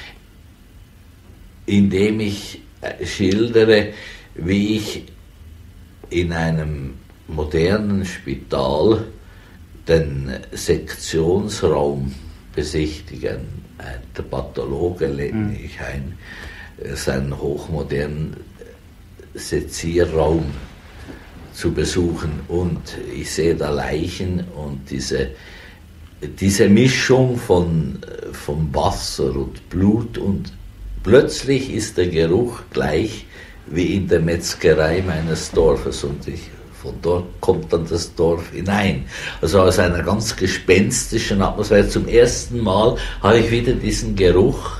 indem ich schildere, wie ich in einem modernen Spital den Sektionsraum besichtige. Der Pathologe lädt mich ein, seinen hochmodernen Sezierraum zu besuchen und ich sehe da Leichen und diese, diese Mischung von, von Wasser und Blut und plötzlich ist der Geruch gleich wie in der Metzgerei meines Dorfes und ich, von dort kommt dann das Dorf hinein. Also aus einer ganz gespenstischen Atmosphäre. Zum ersten Mal habe ich wieder diesen Geruch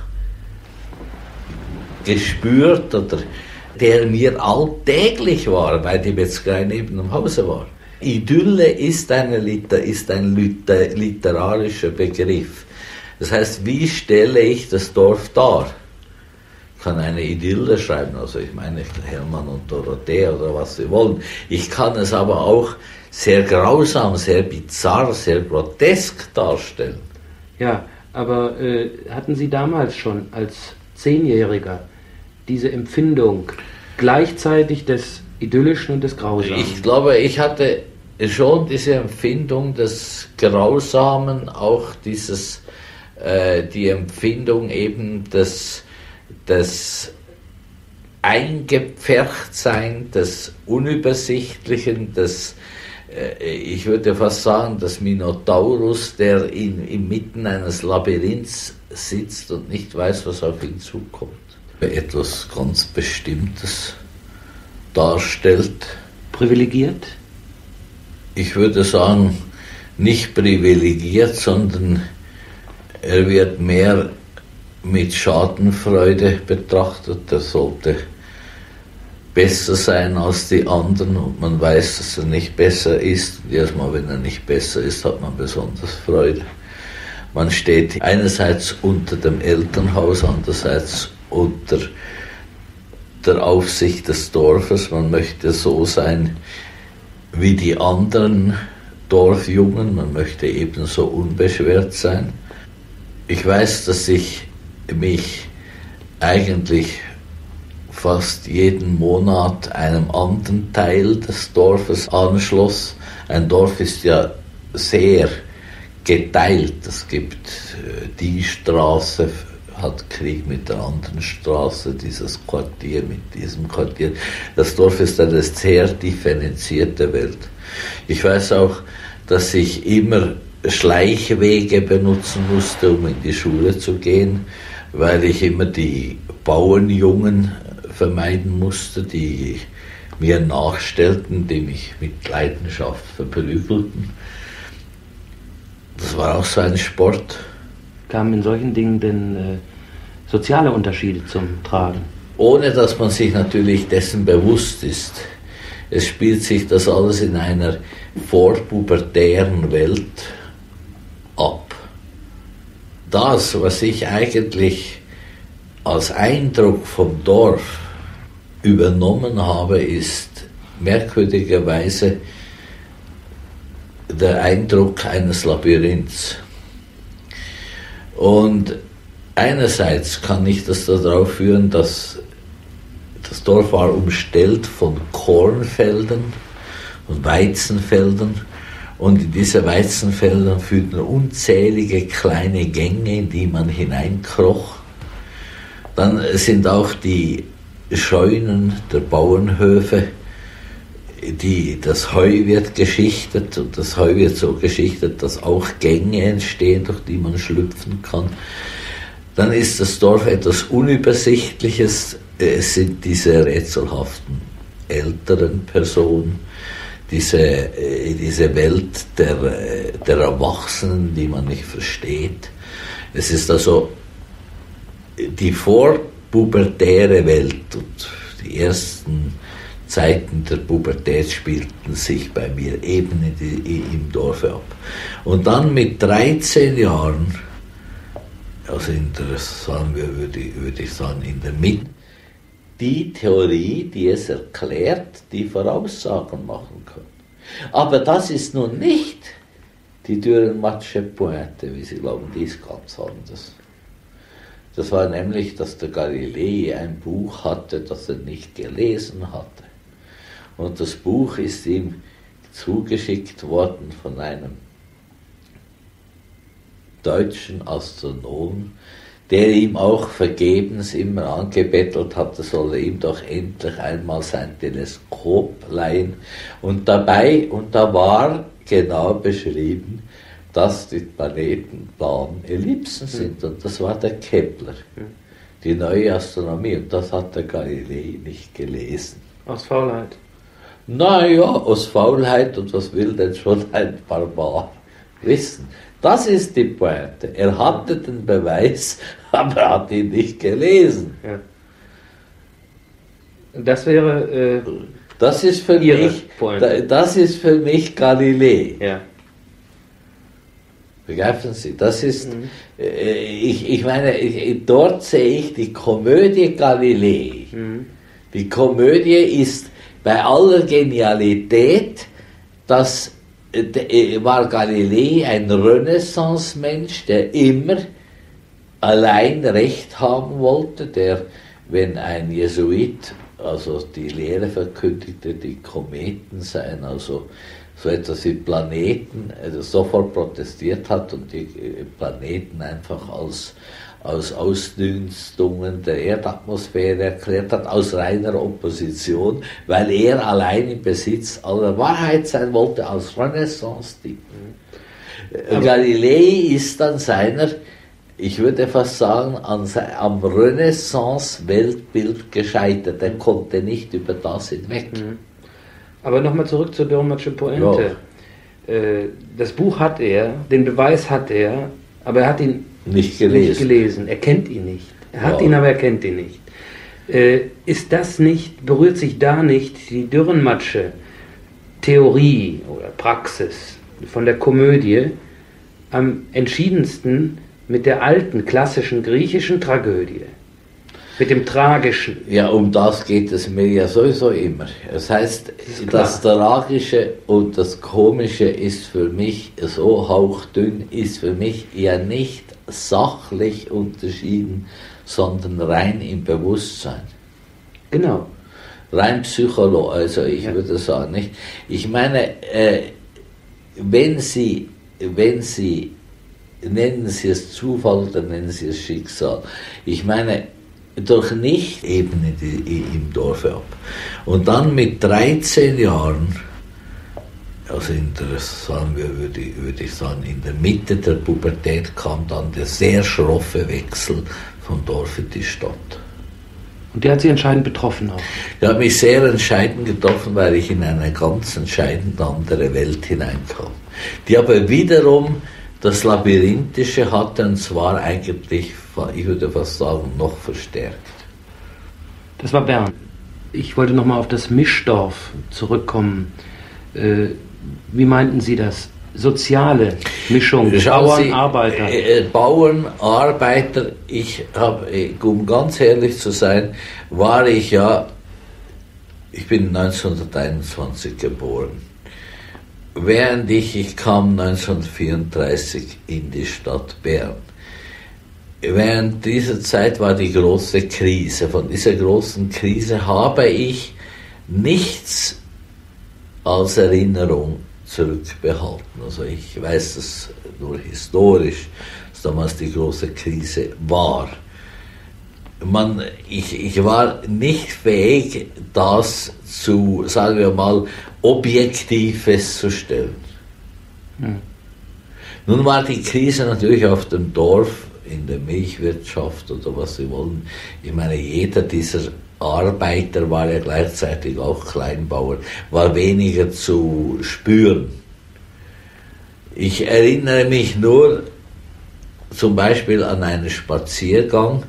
gespürt oder der mir alltäglich war, weil die Metzgerei neben dem Hause war. Idylle ist, eine Liter, ist ein Liter, literarischer Begriff. Das heißt, wie stelle ich das Dorf dar? Ich kann eine Idylle schreiben, also ich meine Hermann und Dorothea oder was Sie wollen. Ich kann es aber auch sehr grausam, sehr bizarr, sehr grotesk darstellen. Ja, aber äh, hatten Sie damals schon als Zehnjähriger diese Empfindung gleichzeitig des Idyllischen und des Grausamen? Ich glaube, ich hatte schon diese Empfindung des Grausamen, auch dieses, äh, die Empfindung eben des, des Eingepferchtsein, des Unübersichtlichen, des, äh, ich würde fast sagen, des Minotaurus, der in, inmitten eines Labyrinths sitzt und nicht weiß, was auf ihn zukommt. Etwas ganz Bestimmtes darstellt. Privilegiert? Ich würde sagen, nicht privilegiert, sondern er wird mehr mit Schadenfreude betrachtet. Er sollte besser sein als die anderen und man weiß, dass er nicht besser ist. Und erstmal, wenn er nicht besser ist, hat man besonders Freude. Man steht einerseits unter dem Elternhaus, andererseits unter der Aufsicht des Dorfes. Man möchte so sein wie die anderen Dorfjungen, man möchte ebenso unbeschwert sein. Ich weiß, dass ich mich eigentlich fast jeden Monat einem anderen Teil des Dorfes anschloss. Ein Dorf ist ja sehr geteilt. Es gibt äh, die Straße, hat Krieg mit der anderen Straße, dieses Quartier mit diesem Quartier. Das Dorf ist eine sehr differenzierte Welt. Ich weiß auch, dass ich immer Schleichwege benutzen musste, um in die Schule zu gehen, weil ich immer die Bauernjungen vermeiden musste, die mir nachstellten, die mich mit Leidenschaft verprügelten. Das war auch so ein Sport. Kamen in solchen Dingen denn äh, soziale Unterschiede zum Tragen? Ohne dass man sich natürlich dessen bewusst ist. Es spielt sich das alles in einer vorpubertären Welt ab. Das, was ich eigentlich als Eindruck vom Dorf übernommen habe, ist merkwürdigerweise der Eindruck eines Labyrinths. Und einerseits kann ich das darauf führen, dass das Dorf war umstellt von Kornfeldern und Weizenfeldern, und in diese Weizenfelder führten unzählige kleine Gänge, in die man hineinkroch. Dann sind auch die Scheunen der Bauernhöfe, die, das Heu wird geschichtet, und das Heu wird so geschichtet, dass auch Gänge entstehen, durch die man schlüpfen kann. Dann ist das Dorf etwas Unübersichtliches. Es sind diese rätselhaften älteren Personen, diese, diese Welt der, der Erwachsenen, die man nicht versteht. Es ist also die vorpubertäre Welt, und die ersten Zeiten der Pubertät spielten sich bei mir eben in die, im Dorf ab. Und dann mit dreizehn Jahren, also in der, sagen wir, würde, würde ich sagen, in der Mitte, die Theorie, die es erklärt, die Voraussagen machen kann. Aber das ist nun nicht die Dürrenmattsche Pointe, wie Sie glauben, die ist ganz anders. Das war nämlich, dass der Galilei ein Buch hatte, das er nicht gelesen hatte. Und das Buch ist ihm zugeschickt worden von einem deutschen Astronomen, der ihm auch vergebens immer angebettelt hat, er solle ihm doch endlich einmal sein Teleskop leihen. Und dabei, und da war genau beschrieben, dass die Planeten plan Ellipsen sind. Und das war der Kepler, die neue Astronomie. Und das hat der Galilei nicht gelesen. Aus Faulheit? Naja, aus Faulheit, und was will denn schon ein Barbar wissen? Das ist die Pointe. Er hatte den Beweis, aber er hat ihn nicht gelesen. Ja. Das wäre äh, das ist für Ihre mich, Pointe. Das ist für mich Galilei. Ja. Begreifen Sie? Das ist, mhm. äh, ich, ich meine, ich, dort sehe ich die Komödie Galilei. Mhm. Die Komödie ist bei aller Genialität, dass war Galilei ein Renaissance-Mensch, der immer allein Recht haben wollte, der, wenn ein Jesuit also die Lehre verkündigte, die Kometen seien, also so etwas wie Planeten, also sofort protestiert hat und die Planeten einfach als, als Ausdünstungen der Erdatmosphäre erklärt hat, aus reiner Opposition, weil er allein im Besitz aller Wahrheit sein wollte, als Renaissance-Typ. Mhm. Galilei ist an seiner, ich würde fast sagen, an, am Renaissance-Weltbild gescheitert. Er konnte nicht über das hinweg. Mhm. Aber nochmal zurück zur Dürrenmattsche Pointe. Ja. Das Buch hat er, den Beweis hat er, aber er hat ihn nicht gelesen. nicht gelesen. Er kennt ihn nicht. Er hat ja. ihn, aber er kennt ihn nicht. Ist das nicht, berührt sich da nicht die Dürrenmattsche Theorie oder Praxis von der Komödie am entschiedensten mit der alten, klassischen griechischen Tragödie? Mit dem Tragischen. Ja, um das geht es mir ja sowieso immer. Das heißt, das, das Tragische und das Komische ist für mich so hauchdünn, ist für mich ja nicht sachlich unterschieden, sondern rein im Bewusstsein. Genau. Rein psychologisch, also ich ja. würde sagen, nicht? Ich meine, äh, wenn Sie wenn Sie, nennen Sie es Zufall oder nennen Sie es Schicksal, ich meine, durch Nicht-Ebene im Dorf ab. Und dann mit dreizehn Jahren, also in der, sagen wir, würde, würde ich sagen, in der Mitte der Pubertät kam dann der sehr schroffe Wechsel vom Dorf in die Stadt. Und der hat Sie entscheidend betroffen auch? Der hat mich sehr entscheidend getroffen, weil ich in eine ganz entscheidend andere Welt hineinkam. Die aber wiederum das Labyrinthische hatte, und zwar eigentlich, ich würde fast sagen, noch verstärkt. Das war Bern. Ich wollte nochmal auf das Mischdorf zurückkommen. Äh, wie meinten Sie das? Soziale Mischung, Bauern, Sie, Arbeiter. Äh, Bauern, Arbeiter, ich habe, um ganz ehrlich zu sein, war ich ja, ich bin neunzehnhunderteinundzwanzig geboren. Während ich, ich kam neunzehnhundertvierunddreißig in die Stadt Bern. Während dieser Zeit war die große Krise. Von dieser großen Krise habe ich nichts als Erinnerung zurückbehalten. Also ich weiß das nur historisch, dass damals die große Krise war. Man, ich, ich war nicht fähig, das zu, sagen wir mal, objektiv festzustellen. Hm. Nun war die Krise natürlich auf dem Dorf, in der Milchwirtschaft oder was Sie wollen. Ich meine, jeder dieser Arbeiter war ja gleichzeitig auch Kleinbauer, war weniger zu spüren. Ich erinnere mich nur zum Beispiel an einen Spaziergang,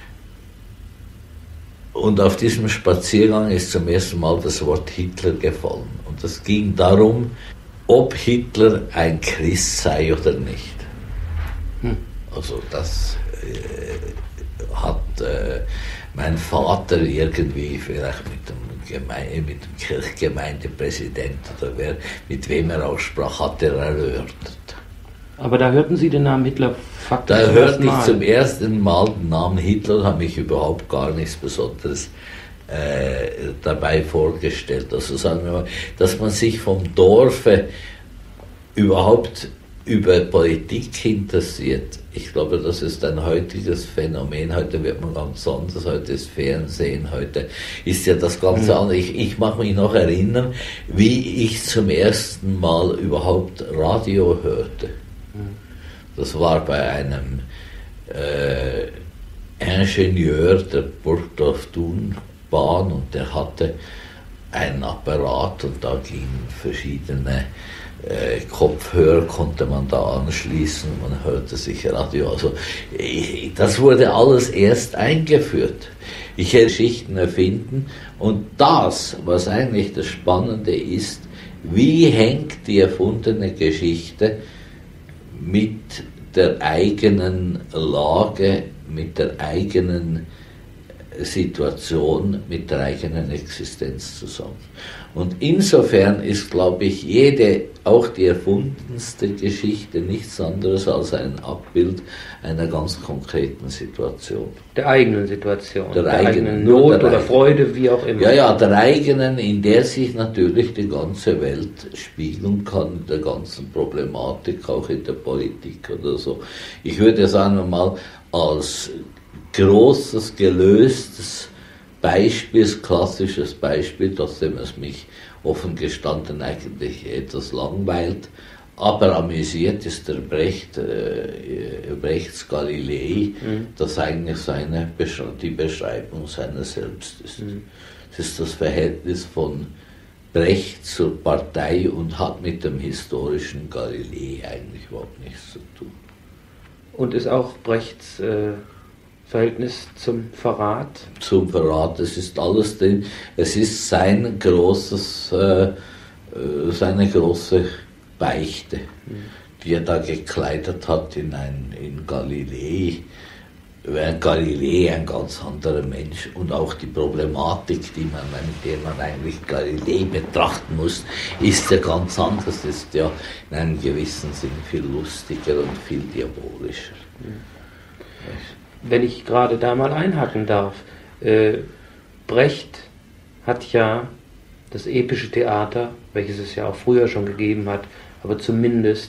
und auf diesem Spaziergang ist zum ersten Mal das Wort Hitler gefallen. Und es ging darum, ob Hitler ein Christ sei oder nicht. Hm. Also das äh, hat äh, mein Vater irgendwie vielleicht mit dem, Gemeinde, mit dem Kirchgemeindepräsident oder wer, mit wem er auch sprach, hat er erörtert. Aber da hörten Sie den Namen Hitler faktisch Da hörte ich zum ersten Mal den Namen Hitler und habe mich überhaupt gar nichts Besonderes äh, dabei vorgestellt. Also sagen wir mal, dass man sich vom Dorfe überhaupt über Politik interessiert. Ich glaube, das ist ein heutiges Phänomen. Heute wird man ganz anders, heute ist Fernsehen, heute ist ja das Ganze mhm. anders. Ich, ich mag mich noch erinnern, wie ich zum ersten Mal überhaupt Radio hörte. Das war bei einem äh, Ingenieur der Burgdorf-Thun-Bahn und der hatte einen Apparat und da gingen verschiedene äh, Kopfhörer, konnte man da anschließen, man hörte sich Radio. Also ich, das wurde alles erst eingeführt. Ich hätte Geschichten erfinden und das, was eigentlich das Spannende ist, wie hängt die erfundene Geschichte mit der eigenen Lage, mit der eigenen Situation, mit der eigenen Existenz zusammen. Und insofern ist, glaube ich, jede, auch die erfundenste Geschichte nichts anderes als ein Abbild einer ganz konkreten Situation. Der eigenen Situation, der, der eigenen, eigenen Not der oder eigenen, Freude, wie auch immer. Ja, ja, der eigenen, in der sich natürlich die ganze Welt spiegeln kann, in der ganzen Problematik, auch in der Politik oder so. Ich würde sagen mal, als großes, gelöstes Beispiel, klassisches Beispiel, trotzdem es mich offen gestanden eigentlich etwas langweilt, aber amüsiert ist der Brecht, äh, Brechts Galilei, mhm. das eigentlich seine, die Beschreibung seiner selbst ist. Mhm. Es ist das Verhältnis von Brecht zur Partei und hat mit dem historischen Galilei eigentlich überhaupt nichts zu tun. Und ist auch Brechts äh Verhältnis zum Verrat? Zum Verrat, es ist alles drin. Es ist sein großes, äh, seine große Beichte, mhm. die er da gekleidet hat in, ein, in Galilei. Während Galilei ein ganz anderer Mensch und auch die Problematik, die man, mit der man eigentlich Galilei betrachten muss, ist ja ganz anders, ist ja in einem gewissen Sinn viel lustiger und viel diabolischer. Mhm. Wenn ich gerade da mal einhaken darf, äh, Brecht hat ja das epische Theater, welches es ja auch früher schon gegeben hat, aber zumindest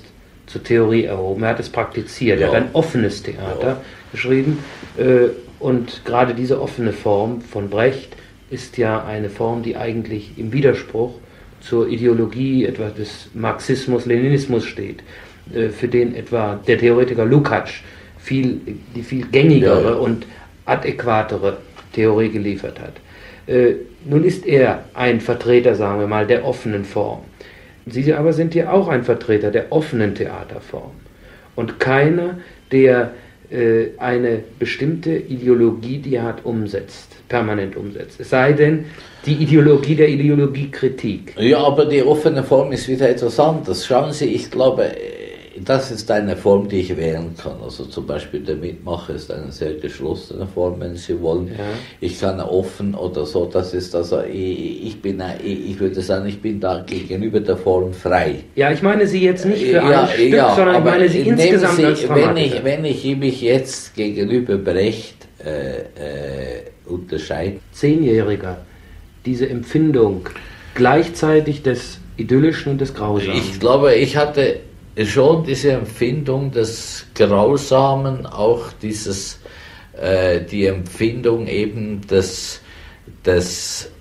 zur Theorie erhoben. Er hat es praktiziert. Ja. Er hat ein offenes Theater Ja. geschrieben. Äh, und gerade diese offene Form von Brecht ist ja eine Form, die eigentlich im Widerspruch zur Ideologie etwa des Marxismus, Leninismus steht, äh, für den etwa der Theoretiker Lukács viel, die viel gängigere Ja, ja. und adäquatere Theorie geliefert hat. Äh, nun ist er ein Vertreter, sagen wir mal, der offenen Form. Sie aber sind ja auch ein Vertreter der offenen Theaterform und keiner, der äh, eine bestimmte Ideologie, die er hat, umsetzt, permanent umsetzt. Es sei denn, die Ideologie der Ideologiekritik. Ja, aber die offene Form ist wieder etwas anderes. Schauen Sie, ich glaube, das ist eine Form, die ich wählen kann. Also zum Beispiel der Mitmacher ist eine sehr geschlossene Form, wenn Sie wollen. Ja. Ich kann offen oder so, das ist also, ich, ich bin, ich würde sagen, ich bin da gegenüber der Form frei. Ja, ich meine Sie jetzt nicht für ja, ein Stück, ja, sondern ich aber meine Sie nehmen insgesamt Sie, als wenn Dramatiker. ich, wenn ich mich jetzt gegenüber Brecht äh, äh, unterscheide. Zehnjähriger, diese Empfindung gleichzeitig des Idyllischen und des Grausamen. Ich glaube, ich hatte schon diese Empfindung des Grausamen, auch dieses, äh, die Empfindung eben des, des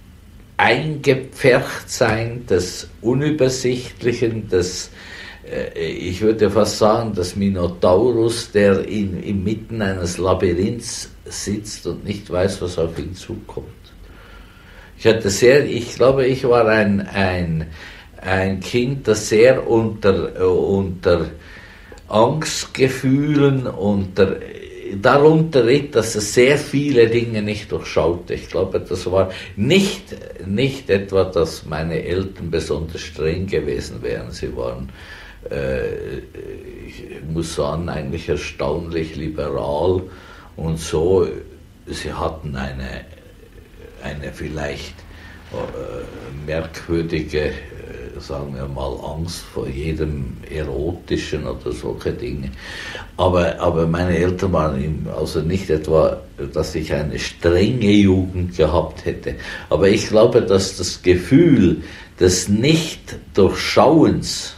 Eingepferchtsein, des Unübersichtlichen, des, äh, ich würde fast sagen, des Minotaurus, der in, inmitten eines Labyrinths sitzt und nicht weiß, was auf ihn zukommt. Ich hatte sehr, ich glaube, ich war ein, ein, ein Kind, das sehr unter, unter Angstgefühlen, unter, darunter litt, dass es sehr viele Dinge nicht durchschaute. Ich glaube, das war nicht, nicht etwa, dass meine Eltern besonders streng gewesen wären. Sie waren, äh, ich muss sagen, eigentlich erstaunlich liberal und so. Sie hatten eine eine vielleicht äh, merkwürdige, äh, sagen wir mal, Angst vor jedem Erotischen oder solche Dinge. Aber, aber meine Eltern waren ihm also nicht etwa, dass ich eine strenge Jugend gehabt hätte. Aber ich glaube, dass das Gefühl des Nicht-Durchschauens,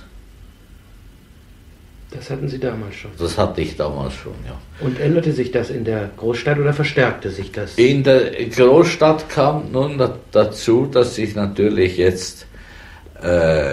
Das hatten Sie damals schon. das hatte ich damals schon, ja. Und änderte sich das in der Großstadt oder verstärkte sich das? In der Großstadt kam nun dazu, dass ich natürlich jetzt äh,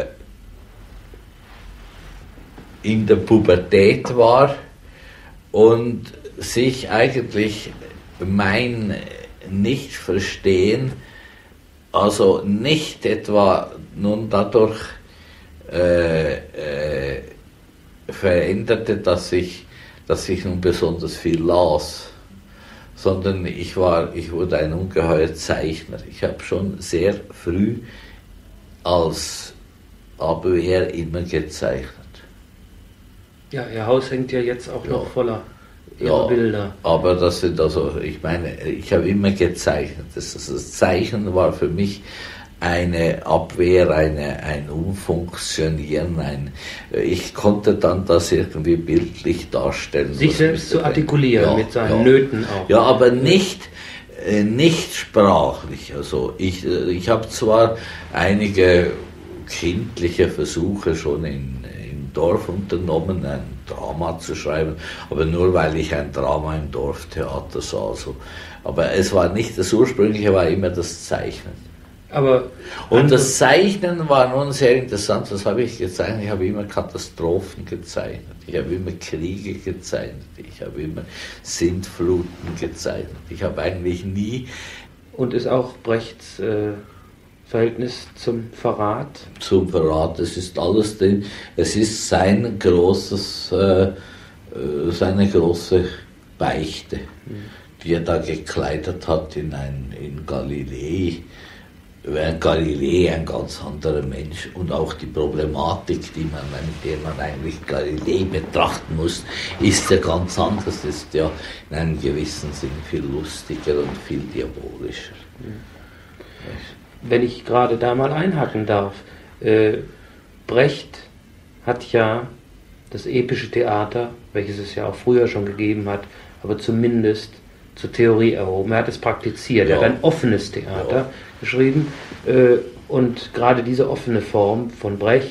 in der Pubertät war und sich eigentlich mein Nicht-Verstehen, also nicht etwa nun dadurch äh, äh, veränderte, dass ich, dass ich nun besonders viel las, sondern ich war, ich wurde ein ungeheuer Zeichner. Ich habe schon sehr früh als Abwehr immer gezeichnet. Ja, Ihr Haus hängt ja jetzt auch Ja. noch voller Ihrer Ja, Bilder. aber das sind also, ich meine, ich habe immer gezeichnet. Das, das Zeichnen war für mich eine Abwehr, eine, ein Umfunktionieren, ein, ich konnte dann das irgendwie bildlich darstellen. Sich selbst zu artikulieren, ja, mit seinen ja. Nöten auch. Ja, aber nicht, äh, nicht sprachlich. Also ich, äh, ich habe zwar einige kindliche Versuche schon in, im Dorf unternommen, ein Drama zu schreiben, aber nur weil ich ein Drama im Dorftheater sah. Also. Aber es war nicht, das Ursprüngliche war immer das Zeichnen. Aber Und das Zeichnen war nun sehr interessant. Was habe ich gezeichnet? Ich habe immer Katastrophen gezeichnet. Ich habe immer Kriege gezeichnet. Ich habe immer Sintfluten gezeichnet. Ich habe eigentlich nie... Und ist auch Brechts äh, Verhältnis zum Verrat? Zum Verrat, es ist alles drin. Es ist sein großes, äh, seine große Beichte, mhm. die er da gekleidet hat in, ein, in Galilei. Galilei ein ganz anderer Mensch und auch die Problematik, die man, mit der man eigentlich Galilei betrachten muss, ist ja ganz anders, ist ja in einem gewissen Sinn viel lustiger und viel diabolischer. Wenn ich gerade da mal einhaken darf, äh, Brecht hat ja das epische Theater, welches es ja auch früher schon gegeben hat, aber zumindest zur Theorie erhoben. Er hat es praktiziert, ja. er hat ein offenes Theater ja. geschrieben äh, und gerade diese offene Form von Brecht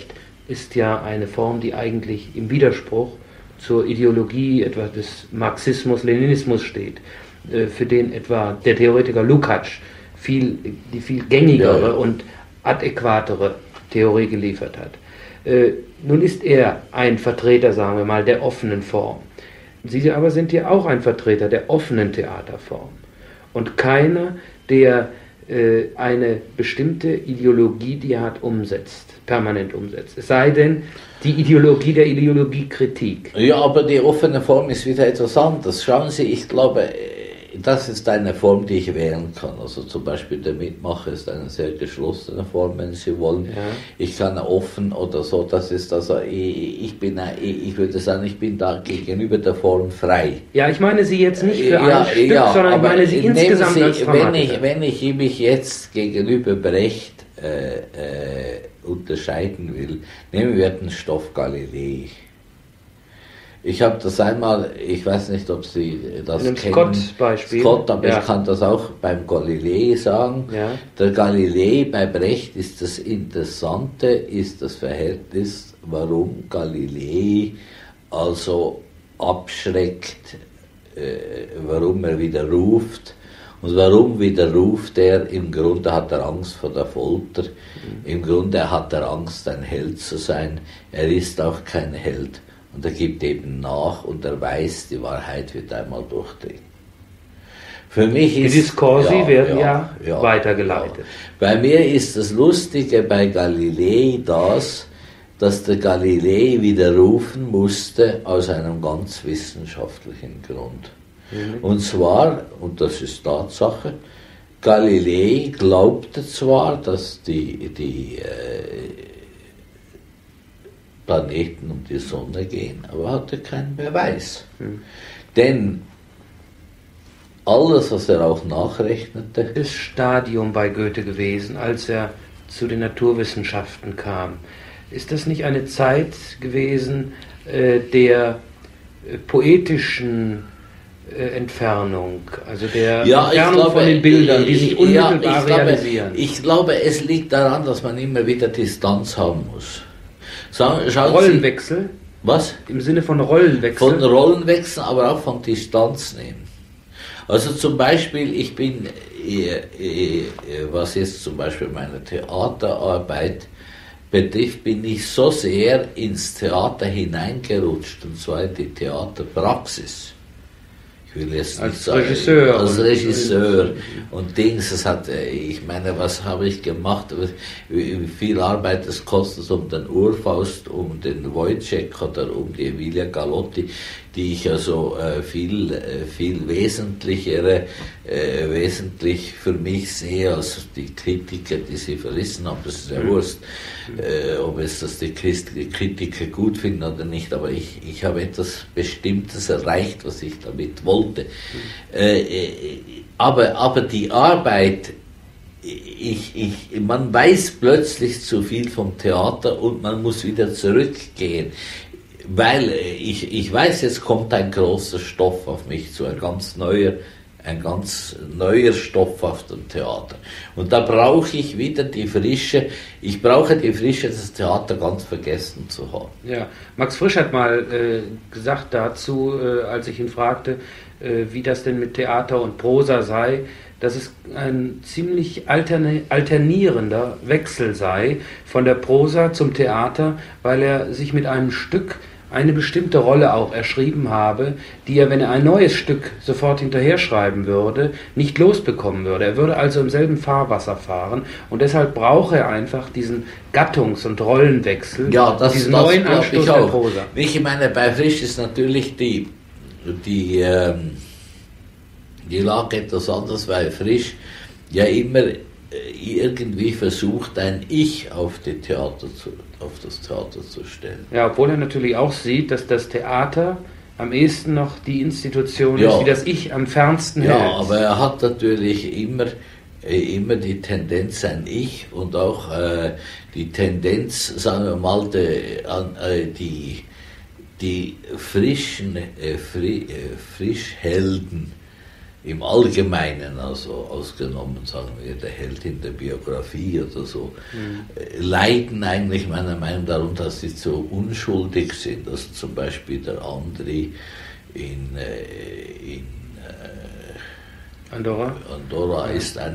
ist ja eine Form, die eigentlich im Widerspruch zur Ideologie etwa des Marxismus-Leninismus steht, äh, für den etwa der Theoretiker Lukács viel, die viel gängigere ja, ja. und adäquatere Theorie geliefert hat. Äh, nun ist er ein Vertreter, sagen wir mal, der offenen Form. Sie aber sind ja auch ein Vertreter der offenen Theaterform und keiner, der äh, eine bestimmte Ideologie, die er hat, umsetzt, permanent umsetzt. Es sei denn, die Ideologie der Ideologiekritik. Ja, aber die offene Form ist wieder etwas anderes. Schauen Sie, ich glaube, das ist eine Form, die ich wählen kann. Also zum Beispiel der Mitmacher ist eine sehr geschlossene Form, wenn Sie wollen. Ja. Ich kann offen oder so, das ist also, ich, ich bin, ich würde sagen, ich bin da gegenüber der Form frei. Ja, ich meine Sie jetzt nicht für ja, ein Stück, ja, sondern ich meine Sie insgesamt Sie, als wenn ich, wenn ich mich jetzt gegenüber Brecht äh, äh, unterscheiden will, nehmen wir den Stoff Galilei. Ich habe das einmal, ich weiß nicht, ob Sie das kennen. Scott-Beispiel. Scott, aber ja. ich kann das auch beim Galilei sagen. Ja. Der Galilei bei Brecht ist das Interessante, ist das Verhältnis, warum Galilei also abschreckt, äh, warum er widerruft. Und warum widerruft er? Im Grunde hat er Angst vor der Folter. Mhm. Im Grunde hat er Angst, ein Held zu sein. Er ist auch kein Held. Und er gibt eben nach und er weiß, die Wahrheit wird einmal durchdringen. Für mich ist, die Diskursi ja, werden ja, ja, ja weitergeleitet. Ja. Bei mir ist das Lustige bei Galilei das, dass der Galilei widerrufen musste aus einem ganz wissenschaftlichen Grund. Mhm. Und zwar, und das ist Tatsache, Galilei glaubte zwar, dass die, die äh, Planeten um die Sonne gehen, aber hatte keinen Beweis. Mhm. Denn alles, was er auch nachrechnete... Das Stadium bei Goethe gewesen, als er zu den Naturwissenschaften kam. Ist das nicht eine Zeit gewesen äh, der äh, poetischen äh, Entfernung, also der ja, Entfernung glaube, von den Bildern, die sich unmittelbar ja, ich glaube, realisieren? Ich glaube, es liegt daran, dass man immer wieder Distanz haben muss. Schauen Rollenwechsel? Sie, was? Im Sinne von Rollenwechsel? Von Rollenwechsel, aber auch von Distanz nehmen. Also zum Beispiel, ich bin, äh, äh, was jetzt zum Beispiel meine Theaterarbeit betrifft, bin ich so sehr ins Theater hineingerutscht, und zwar in die Theaterpraxis. Ich will jetzt als nicht sagen, Regisseur. Als Regisseur und Dings, das hat, ich meine, was habe ich gemacht, wie viel Arbeit es kostet um den Urfaust, um den Wojciech oder um die Emilia Galotti, die ich also äh, viel, äh, viel wesentlichere, äh, wesentlich für mich sehe als die Kritiker, die sie verrissen haben. Das ist ja Wurst, äh, ob es das die Kritiker gut finden oder nicht, aber ich, ich habe etwas Bestimmtes erreicht, was ich damit wollte. Äh, äh, aber, aber die Arbeit, ich, ich, man weiß plötzlich zu viel vom Theater und man muss wieder zurückgehen. Weil ich, ich weiß, jetzt kommt ein großer Stoff auf mich zu, ein ganz neuer, ein ganz neuer Stoff auf dem Theater. Und da brauche ich wieder die Frische, ich brauche die Frische, das Theater ganz vergessen zu haben. Ja, Max Frisch hat mal äh, gesagt dazu, äh, als ich ihn fragte, äh, wie das denn mit Theater und Prosa sei, dass es ein ziemlich alterni- alternierender Wechsel sei von der Prosa zum Theater, weil er sich mit einem Stück eine bestimmte Rolle auch erschrieben habe, die er, wenn er ein neues Stück sofort hinterher schreiben würde, nicht losbekommen würde. Er würde also im selben Fahrwasser fahren und deshalb brauche er einfach diesen Gattungs- und Rollenwechsel, ja, das, diesen das neuen Anstoß der Prosa. Ich meine, bei Frisch ist natürlich die, die, ähm, die Lage etwas anders, weil Frisch ja immer irgendwie versucht, ein Ich auf, die Theater zu, auf das Theater zu stellen. Ja, obwohl er natürlich auch sieht, dass das Theater am ehesten noch die Institution ja. ist, wie das Ich am fernsten ja, hält. Ja, aber er hat natürlich immer, immer die Tendenz, ein Ich und auch äh, die Tendenz, sagen wir mal, de, an, äh, die, die frischen, äh, fri, äh, Frischhelden, im Allgemeinen, also ausgenommen, sagen wir, der Held in der Biografie oder so, mhm. leiden eigentlich meiner Meinung nach darunter, dass sie zu unschuldig sind. Also zum Beispiel der Andri in, in Andorra, Andorra ist ein